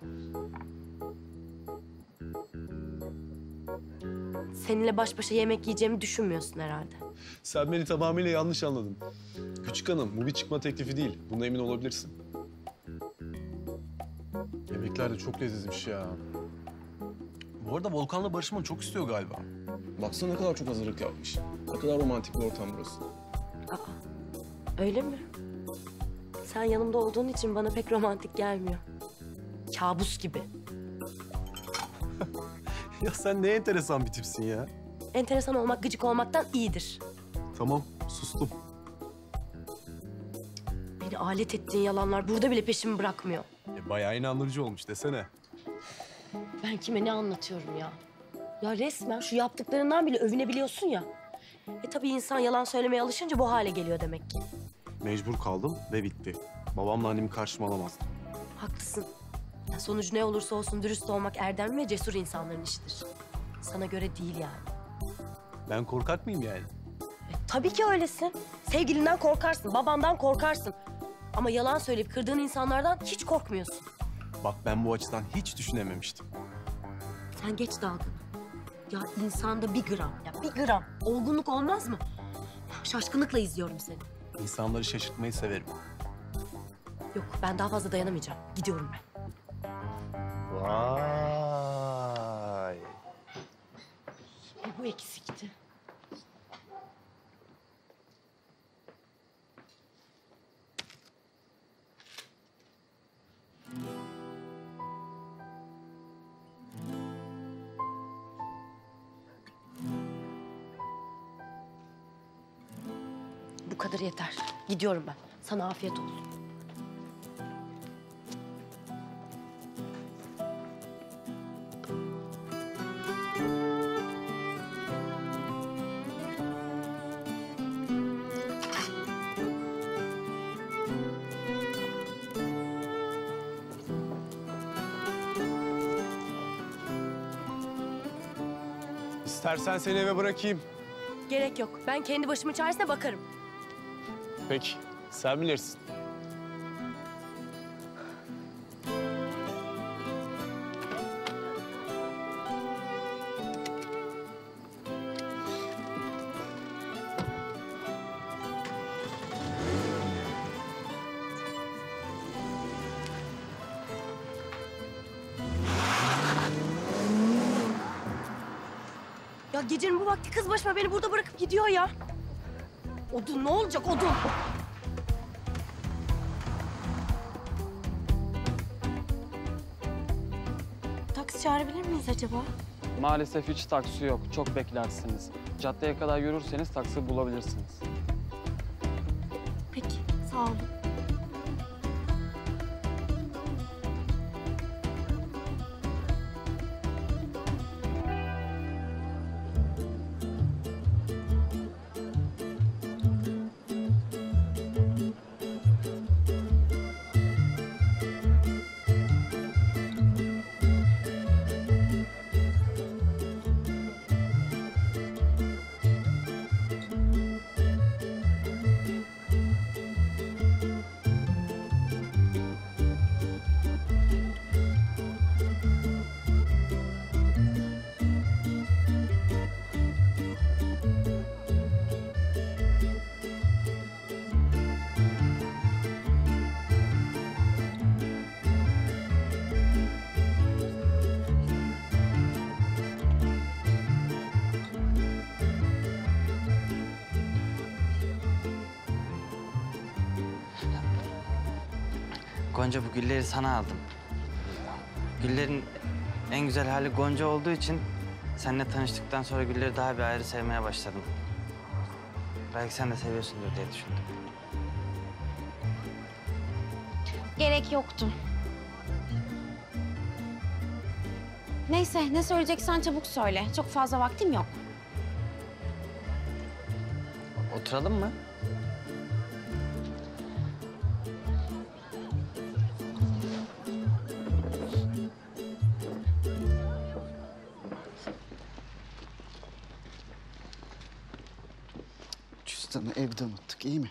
Seninle baş başa yemek yiyeceğimi düşünmüyorsun herhalde. Sen beni tamamıyla yanlış anladın. Küçük hanım, bu bir çıkma teklifi değil. Buna emin olabilirsin. Yemekler de çok lezzetmiş ya. Bu arada Volkan'la barışmanı çok istiyor galiba. Baksana ne kadar çok hazırlık yapmış. Ne kadar romantik bir ortam burası. Aa, öyle mi? Sen yanımda olduğun için bana pek romantik gelmiyor. Kabus gibi. Ya sen ne enteresan bir tipsin ya. Enteresan olmak gıcık olmaktan iyidir. Tamam, sustum. Beni alet ettiğin yalanlar burada bile peşimi bırakmıyor. E, bayağı inandırıcı olmuş desene. Ben kime ne anlatıyorum ya? Ya resmen şu yaptıklarından bile övünebiliyorsun ya. E tabii insan yalan söylemeye alışınca bu hale geliyor demek ki. Mecbur kaldım ve bitti. Babamla annemi karşıma alamazdım. Haklısın. Ya sonucu ne olursa olsun dürüst olmak erdemli ve cesur insanların işidir. Sana göre değil yani. Ben korkak mıyım yani? E, tabii ki öylesin. Sevgilinden korkarsın, babandan korkarsın. Ama yalan söyleyip kırdığın insanlardan hiç korkmuyorsun. Bak ben bu açıdan hiç düşünememiştim. Sen geç dalgını. Ya insanda bir gram, ya bir gram olgunluk olmaz mı? Şaşkınlıkla izliyorum seni. İnsanları şaşırtmayı severim. Yok, ben daha fazla dayanamayacağım. Gidiyorum ben. Vay. Bu eksikti. Bu kadar yeter. Gidiyorum ben. Sana afiyet olsun. İstersen seni eve bırakayım. Gerek yok. Ben kendi başımın çaresine bakarım. Peki, sen bilirsin. Ya gecenin bu vakti kız başıma beni burada bırakıp gidiyor ya. Odun ne olacak odun? Taksi çağırabilir miyiz acaba? Maalesef hiç taksi yok. Çok beklersiniz. Caddeye kadar yürürseniz taksi bulabilirsiniz. Peki, sağ olun. Gonca, bu gülleri sana aldım. Güllerin en güzel hali gonca olduğu için seninle tanıştıktan sonra gülleri daha bir ayrı sevmeye başladım. Belki sen de seviyorsundur diye düşündüm. Gerek yoktu. Neyse, ne söyleyeceksen çabuk söyle. Çok fazla vaktim yok. Oturalım mı? Cüzdanı evde unuttuk, iyi mi?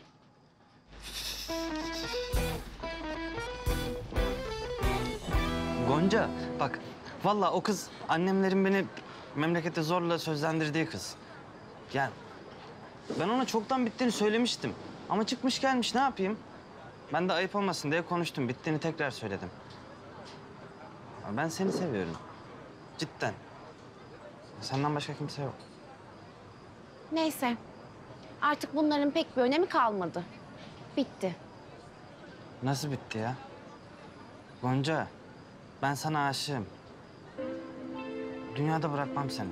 Gonca, bak vallahi o kız annemlerin beni memlekete zorla sözlendirdiği kız. Yani ben ona çoktan bittiğini söylemiştim. Ama çıkmış gelmiş, ne yapayım? Ben de ayıp olmasın diye konuştum. Bittiğini tekrar söyledim. Ama ben seni seviyorum. Cidden. Senden başka kimse yok. Neyse. Artık bunların pek bir önemi kalmadı. Bitti. Nasıl bitti ya? Gonca, ben sana aşığım. Dünyada bırakmam seni.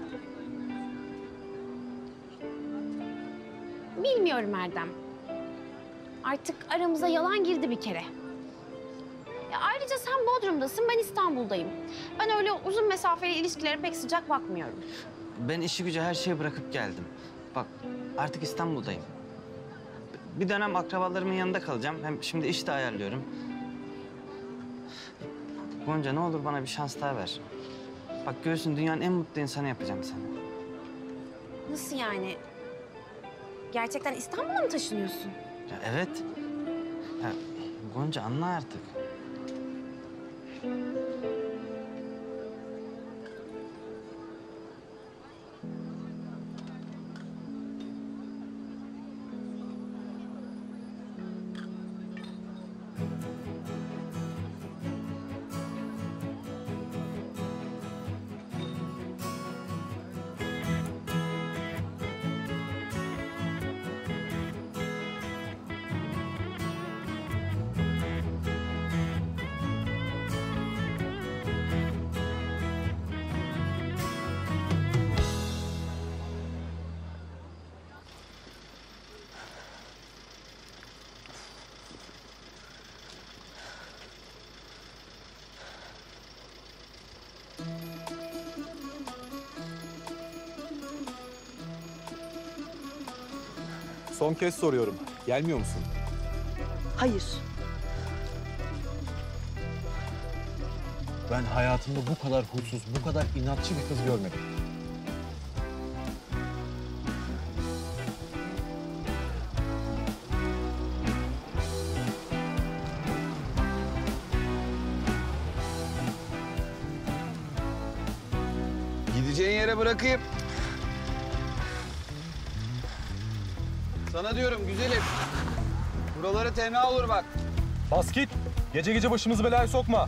Bilmiyorum Erdem. Artık aramıza yalan girdi bir kere. Ya ayrıca sen Bodrum'dasın, ben İstanbul'dayım. Ben öyle uzun mesafeli ilişkilere pek sıcak bakmıyorum. Ben işi gücü her şeyi bırakıp geldim. Bak artık İstanbul'dayım. Bir dönem akrabalarımın yanında kalacağım. Hem şimdi iş de ayarlıyorum. Gonca, ne olur bana bir şans daha ver. Bak görürsün, dünyanın en mutlu insanı yapacağım seni. Nasıl yani? Gerçekten İstanbul'a mı taşınıyorsun? Ya evet. Ya Gonca, anla artık. Son kez soruyorum. Gelmiyor musun? Hayır. Ben hayatımda bu kadar huysuz, bu kadar inatçı bir kız görmedim. Gideceğin yere bırakayım. Sana diyorum güzelim. Buraları tenha olur bak. Bas git. Gece gece başımızı belaya sokma.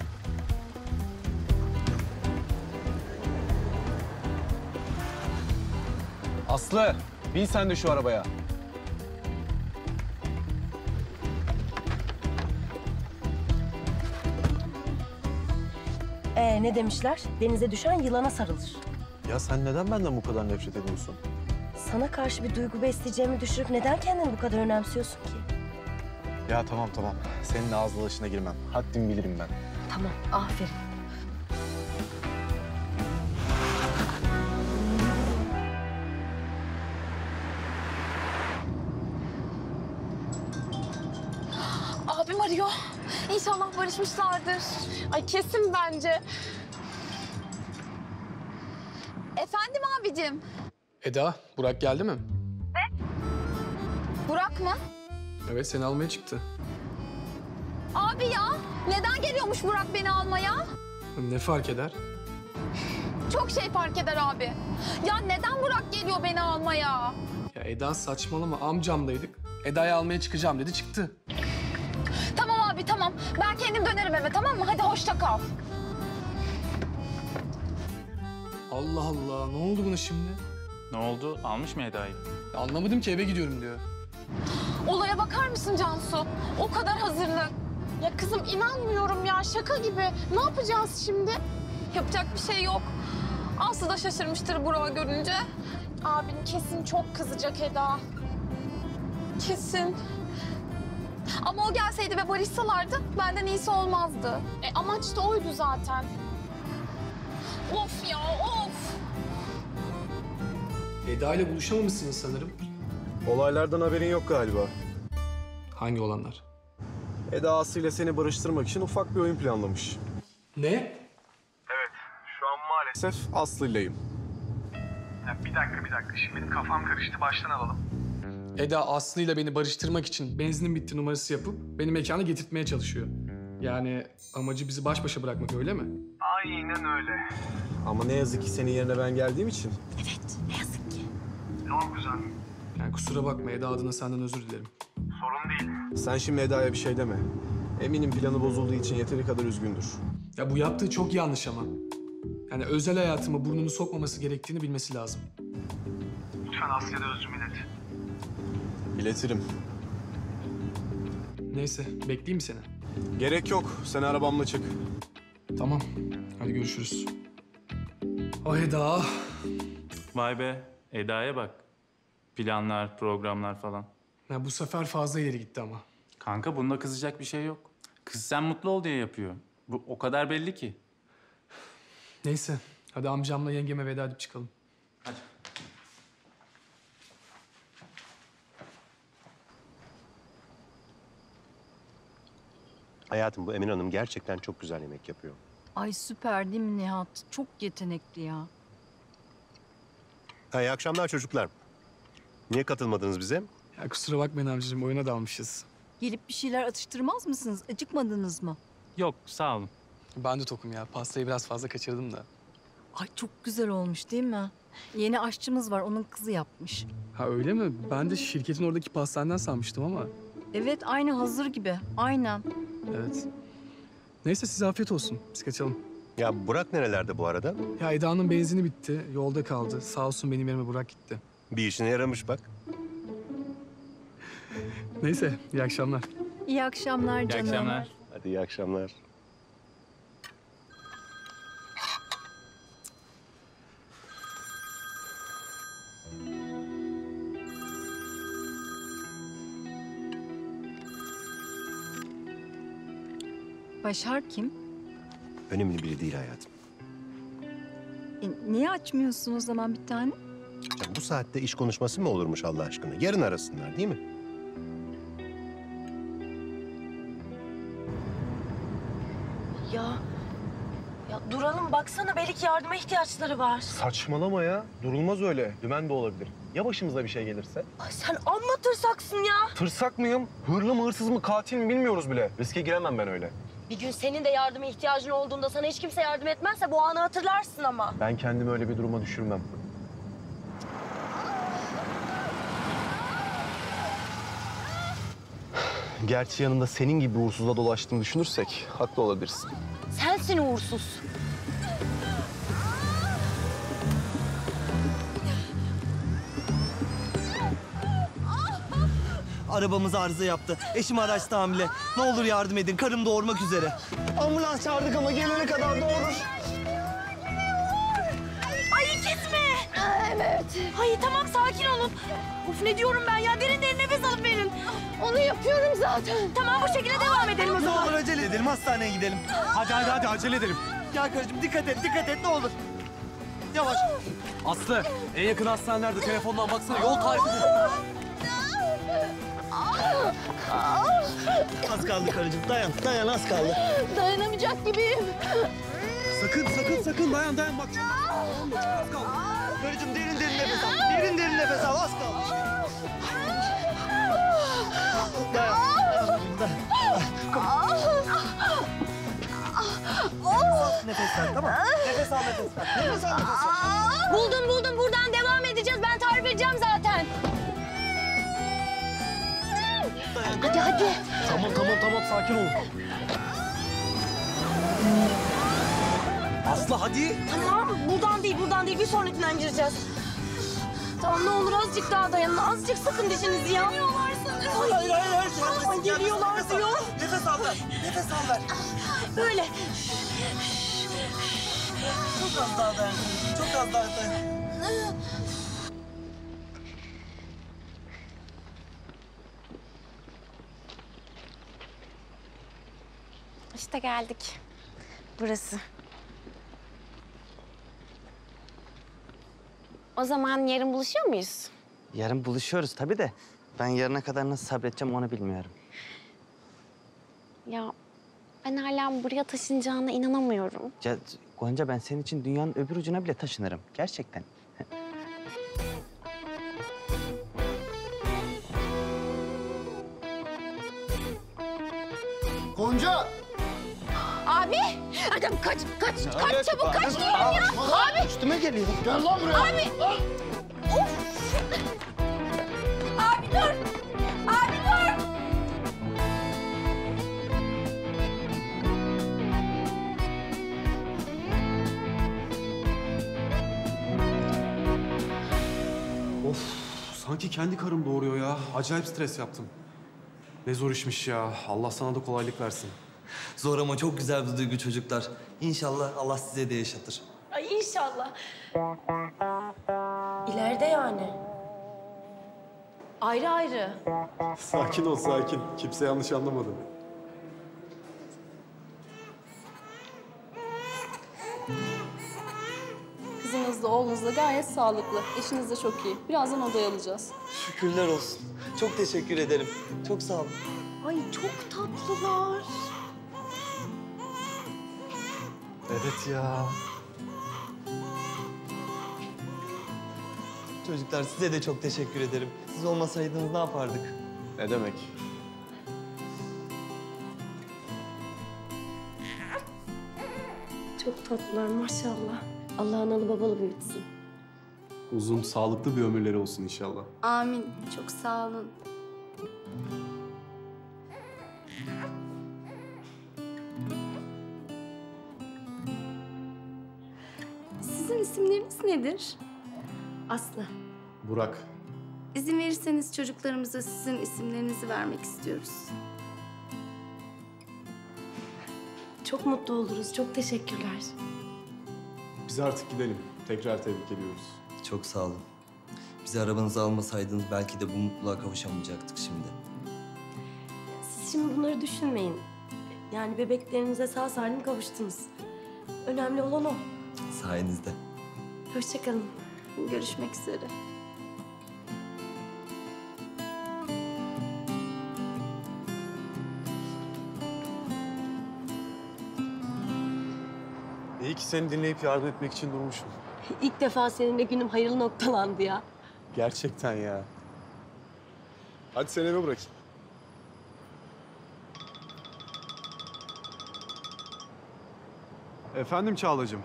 Aslı, bin sen de şu arabaya. Ee, ne demişler? Denize düşen yılana sarılır. Ya sen neden benden bu kadar nefret ediyorsun? Sana karşı bir duygu besleyeceğimi düşürüp neden kendini bu kadar önemsiyorsun ki? Ya tamam tamam. Senin ağız dalaşına girmem. Haddimi bilirim ben. Tamam, aferin. Abim arıyor. İnşallah barışmışlardır. Ay kesin bence. Efendim abicim. Eda, Burak geldi mi? Burak mı? Evet, seni almaya çıktı. Abi ya, neden geliyormuş Burak beni almaya? Ne fark eder? Çok şey fark eder abi. Ya neden Burak geliyor beni almaya? Ya Eda saçmalama, amcamdaydık. Eda'yı almaya çıkacağım dedi, çıktı. Tamam abi tamam. Ben kendim dönerim eve tamam mı? Hadi hoşça kal. Allah Allah, ne oldu buna şimdi? Ne oldu? Almış mı Eda'yı? Anlamadım ki, eve gidiyorum diyor. Olaya bakar mısın Cansu? O kadar hazırlık. Ya kızım inanmıyorum ya şaka gibi. Ne yapacağız şimdi? Yapacak bir şey yok. Aslı da şaşırmıştır Burak'ı görünce. Abin kesin çok kızacak Eda. Kesin. Ama o gelseydi ve barışsalardı benden iyisi olmazdı. E, amaç da oydu zaten. Of ya of. Eda ile buluşamamışsınız sanırım. Olaylardan haberin yok galiba. Hangi olanlar? Eda Aslı ile seni barıştırmak için ufak bir oyun planlamış. Ne? Evet, şu an maalesef Aslı'yleyim. Ya bir dakika, bir dakika. Şimdi benim kafam karıştı. Baştan alalım. Eda Aslı ile beni barıştırmak için benzinin bitti numarası yapıp beni mekana getirtmeye çalışıyor. Yani amacı bizi baş başa bırakmak, öyle mi? Aynen öyle. Ama ne yazık ki senin yerine ben geldiğim için. Evet, ne yazık ki. Tamam kuzen. Yani kusura bakma, Eda adına senden özür dilerim. Sorun değil. Sen şimdi Eda'ya bir şey deme. Eminim planı bozulduğu için yeteri kadar üzgündür. Ya bu yaptığı çok yanlış ama. Yani özel hayatıma burnunu sokmaması gerektiğini bilmesi lazım. Lütfen Asya'da özrümü ilet. İletirim. Neyse, bekleyeyim mi seni? Gerek yok. Sen arabamla çık. Tamam, hadi görüşürüz. Ah Eda. Vay be, Eda'ya bak. Planlar, programlar falan. Ya bu sefer fazla ileri gitti ama. Kanka bunda kızacak bir şey yok. Kız sen mutlu ol diye yapıyor. Bu o kadar belli ki. Neyse, hadi amcamla yengeme veda edip çıkalım. Hadi. Hayatım, bu Emine Hanım gerçekten çok güzel yemek yapıyor. Ay süper değil mi Nihat? Çok yetenekli ya. Ha, iyi akşamlar çocuklar. Niye katılmadınız bize? Ya kusura bakmayın amcacığım, oyuna dalmışız. Gelip bir şeyler atıştırmaz mısınız? Acıkmadınız mı? Yok, sağ olun. Ben de tokum ya. Pastayı biraz fazla kaçırdım da. Ay çok güzel olmuş değil mi? Yeni aşçımız var, onun kızı yapmış. Ha öyle mi? Ben de şirketin oradaki pastaneden sanmıştım ama. Evet, aynı hazır gibi. Aynen. Evet. Neyse size afiyet olsun. Biz kaçalım. Ya Burak nerelerde bu arada? Ya Eda'nın benzini bitti. Yolda kaldı. Sağ olsun benim yerime Burak gitti. Bir işine yaramış bak. Neyse, iyi akşamlar. İyi akşamlar canım. İyi akşamlar. Hadi iyi akşamlar. Başar kim? Önemli biri değil hayatım. E, niye açmıyorsun o zaman bir tane? Ya bu saatte iş konuşması mı olurmuş Allah aşkına? Yarın arasınlar değil mi? Ya, ya duralım baksana belki yardıma ihtiyaçları var. Saçmalama ya. Durulmaz öyle. Dümen de olabilir. Ya başımıza bir şey gelirse? Ay sen amma tırsaksın ya. Tırsak mıyım? Hırlı mı, hırsız mı, katil mi bilmiyoruz bile. Riske giremem ben öyle. Bir gün senin de yardıma ihtiyacın olduğunda sana hiç kimse yardım etmezse bu anı hatırlarsın ama. Ben kendimi öyle bir duruma düşürmem. Gerçi yanında senin gibi uğursuzla dolaştığımı düşünürsek haklı olabilirsin. Sensin uğursuz. Arabamız arıza yaptı. Eşim araçta hamile. Ne olur yardım edin. Karım doğurmak üzere. Ambulans çağırdık ama gelene kadar doğurur. Ay kesme. Evet. Ay tamam sakin olun. Of ne diyorum ben ya derin derin nefes alıp verin. Onu yapıyorum zaten. Tamam bu şekilde devam edelim o Ne zaman. olur acele edelim. Hastaneye gidelim. Hadi hadi hadi acele edelim. Gel karıcığım dikkat et dikkat et ne olur. Yavaş. Aslı en yakın hastane nerede? Telefondan baksana yol tarifi. Az kaldı karıcığım. Dayan dayan az kaldı. Dayanamayacak gibiyim. Sakın sakın sakın dayan dayan bak. Çok az kaldı. Karıcığım derin derin nefes al. Derin derin nefes al. Az kaldı. Dayan. Dayan. Nefes ver tamam. Nefes al nefes ver. Nefes al nefes al. Buldum buldum buradan devam edeceğiz. Ben tarif edeceğim zaten. Hadi hadi. Tamam tamam tamam sakin olun. Aslı hadi. Tamam buradan değil buradan değil bir sonrakinden gireceğiz. Tamam ne olur azıcık daha dayanın. Azıcık sıkın dişinizi ya. Geliyorlar sanırım. Hayır hayır hayır. Ay, geliyorlar diyor. Nefes al ver. Nefes al ver. Böyle. Çok az daha dayan. Çok az daha dayan. İşte geldik. Burası. O zaman yarın buluşuyor muyuz? Yarın buluşuyoruz tabii de ben yarına kadar nasıl sabredeceğim onu bilmiyorum. Ya ben hala buraya taşınacağına inanamıyorum. Ya Gonca ben senin için dünyanın öbür ucuna bile taşınırım. Gerçekten. Gonca! Abi! Adam kaç, kaç, Ya, kaç evet, çabuk kaç abi. diyorum ya! Abi, Abi! Üstüme geliyor. Gel lan buraya! Abi! Of! Abi dur! Abi dur! Of sanki kendi karım doğuruyor ya. Acayip stres yaptım. Ne zor işmiş ya. Allah sana da kolaylık versin. Zor ama çok güzel bir duygu çocuklar. İnşallah Allah size de yaşatır. Ay inşallah. İleride yani. Ayrı ayrı. Sakin ol sakin. Kimse yanlış anlamadı. Kızınız da oğlunuz da gayet sağlıklı. Eşiniz de çok iyi. Birazdan odaya alacağız. Şükürler olsun. Çok teşekkür ederim. Çok sağ olun. Ay çok tatlılar. Evet ya. Çocuklar size de çok teşekkür ederim. Siz olmasaydınız ne yapardık? Ne demek? Çok tatlılar maşallah. Allah analı babalı büyütsün. Uzun, sağlıklı bir ömürleri olsun inşallah. Amin. Çok sağ olun. Sizin isimleriniz nedir? Aslı. Burak. İzin verirseniz çocuklarımıza sizin isimlerinizi vermek istiyoruz. Çok mutlu oluruz. Çok teşekkürler. Biz artık gidelim. Tekrar tebrik ediyoruz. Çok sağ olun. Bizi arabanıza almasaydınız belki de bu mutluluğa kavuşamayacaktık şimdi. Siz şimdi bunları düşünmeyin. Yani bebeklerinize sağ salim kavuştunuz. Önemli olan o. Sayenizde. Hoşça kalın. Görüşmek üzere. İyi ki seni dinleyip yardım etmek için durmuşum. İlk defa seninle günüm hayırlı noktalandı ya. Gerçekten ya. Hadi seni eve bırakayım. Efendim Çağlacığım.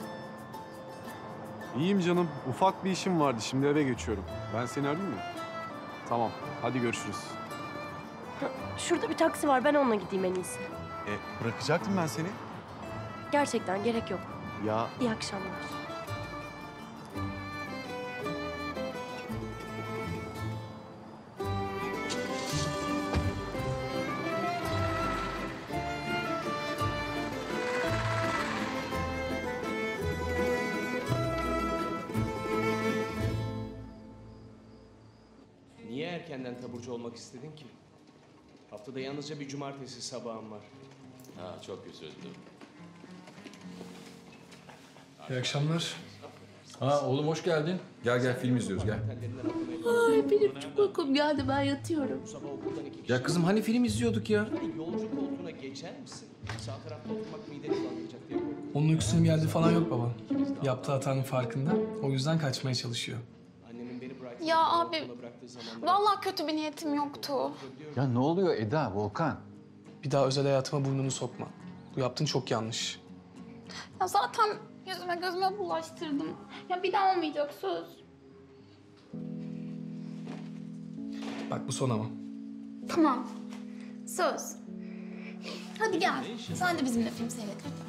İyiyim canım. Ufak bir işim vardı. Şimdi eve geçiyorum. Ben seni arayayım mı? Tamam. Hadi görüşürüz. Şurada bir taksi var. Ben onunla gideyim en iyisi. E, bırakacaktım ben seni. Gerçekten gerek yok. Ya İyi akşamlar. Niye erkenden taburcu olmak istedin ki? Haftada yalnızca bir cumartesi sabahım var. Ha, çok üzüldüm. İyi akşamlar. Ha oğlum hoş geldin. Gel gel film izliyoruz gel. Ay benim çok uykum geldi, ben yatıyorum. Ya kızım hani film izliyorduk ya? Yolcu koltuğuna geçer misin? Sağ tarafta oturmak mideni bulandıracak diye korkuyorum. Onun uykusunun geldiği falan yok baba. Yaptığı hatanın farkında. O yüzden kaçmaya çalışıyor. Annemin beni bıraktığı Ya abi, okula bıraktığı zamanlar- vallahi kötü bir niyetim yoktu. Ya ne oluyor Eda, Volkan? Bir daha özel hayatıma burnunu sokma. Bu yaptığın çok yanlış. Ya zaten yüzüme gözüme bulaştırdım. Ya bir daha olmayacak, söz. Bak bu son ama. Tamam, söz. Hadi gel, sen de bizimle film seyret lütfen.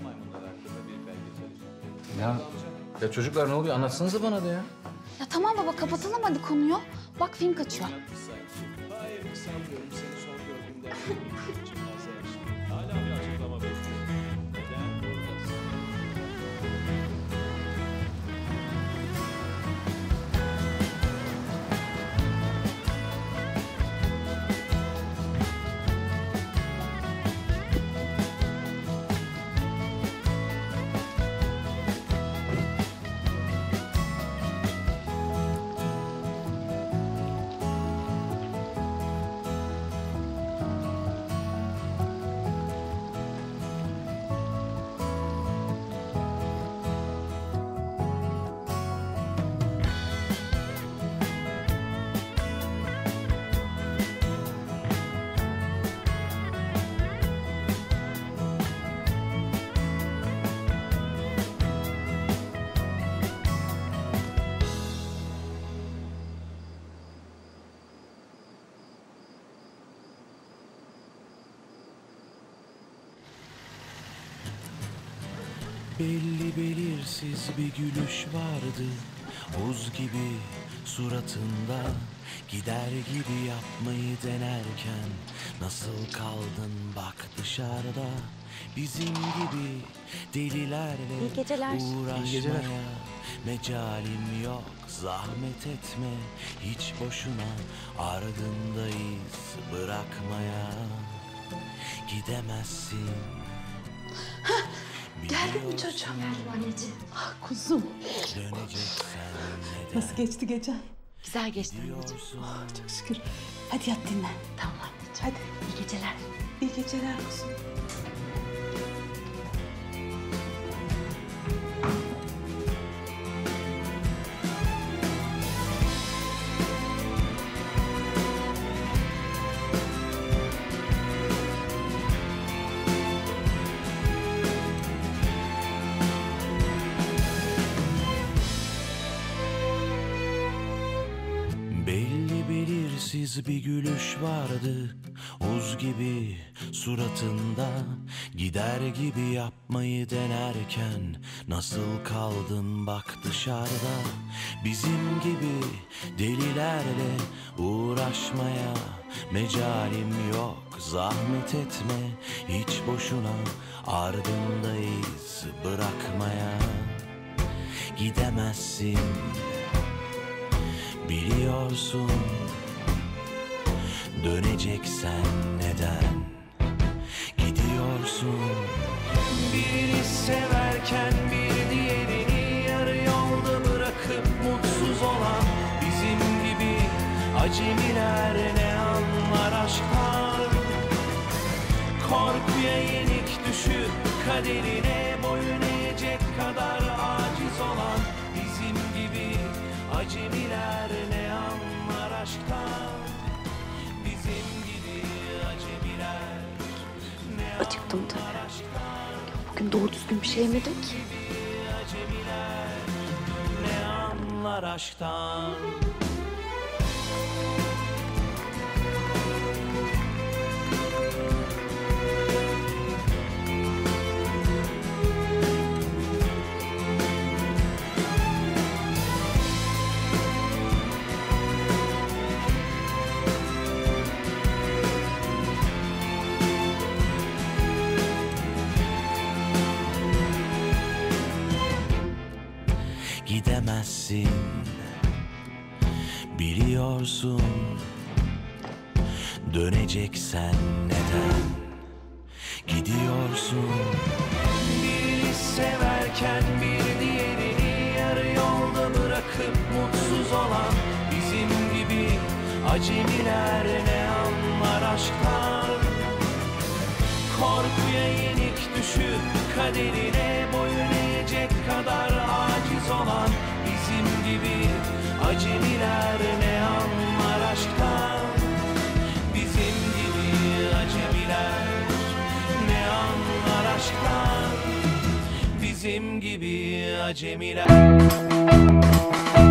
Ya, ya çocuklar ne oluyor? Anlatsanıza bana da ya. Ya tamam baba, kapatalım hadi konuyu. Bak film kaçıyor. Hayır, sanmıyorum seni son gördüğümde. Çok fazla yaşlı. Hala bir açıklama bekliyorum. Neden buradasın? Belli belirsiz bir gülüş vardı, buz gibi suratında. Gider gibi yapmayı denerken nasıl kaldın bak dışarıda. Bizim gibi delilerle İyi geceler. uğraşmaya İyi geceler. mecalim yok. Zahmet etme hiç boşuna, ardındayız bırakmaya. Gidemezsin. Geldi mi çocuğum? Geldim anneciğim. Ah kuzum. Nasıl geçti gece? Güzel geçti anneciğim. Oh, çok şükür. Hadi yat dinlen. Tamam anneciğim. Hadi. İyi geceler. İyi geceler kuzum. Belli belirsiz bir gülüş vardı, buz gibi suratında. Gider gibi yapmayı denerken nasıl kaldın bak dışarıda. Bizim gibi delilerle uğraşmaya mecalim yok. Zahmet etme hiç boşuna, ardındayız bırakmaya. Gidemezsin biliyorsun, döneceksen neden gidiyorsun? Birini severken bir diğerini yarı yolda bırakıp acemiler ne anlar aşktan. Korkuya yenik düşüp kaderine boyun eğecek kadar aciz olan bizim gibi acemiler ne anlar aşktan. Bizim gibi acemiler ne Acıktım tabii. Bugün doğru düzgün bir şey yemedim ki. acemiler ne anlar aşktan. Gidemezsin, biliyorsun. Döneceksen neden gidiyorsun? Birini severken bir diğerini yarı yolda bırakıp mutsuz olan bizim gibi acemiler ne anlar aşktan. Korkuya yenik düşüp kaderine boyun eğecek kadar aciz olan bizim gibi acemiler ne anlar aşktan. Bizim gibi acemiler ne anlar aşktan. Bizim gibi acemiler.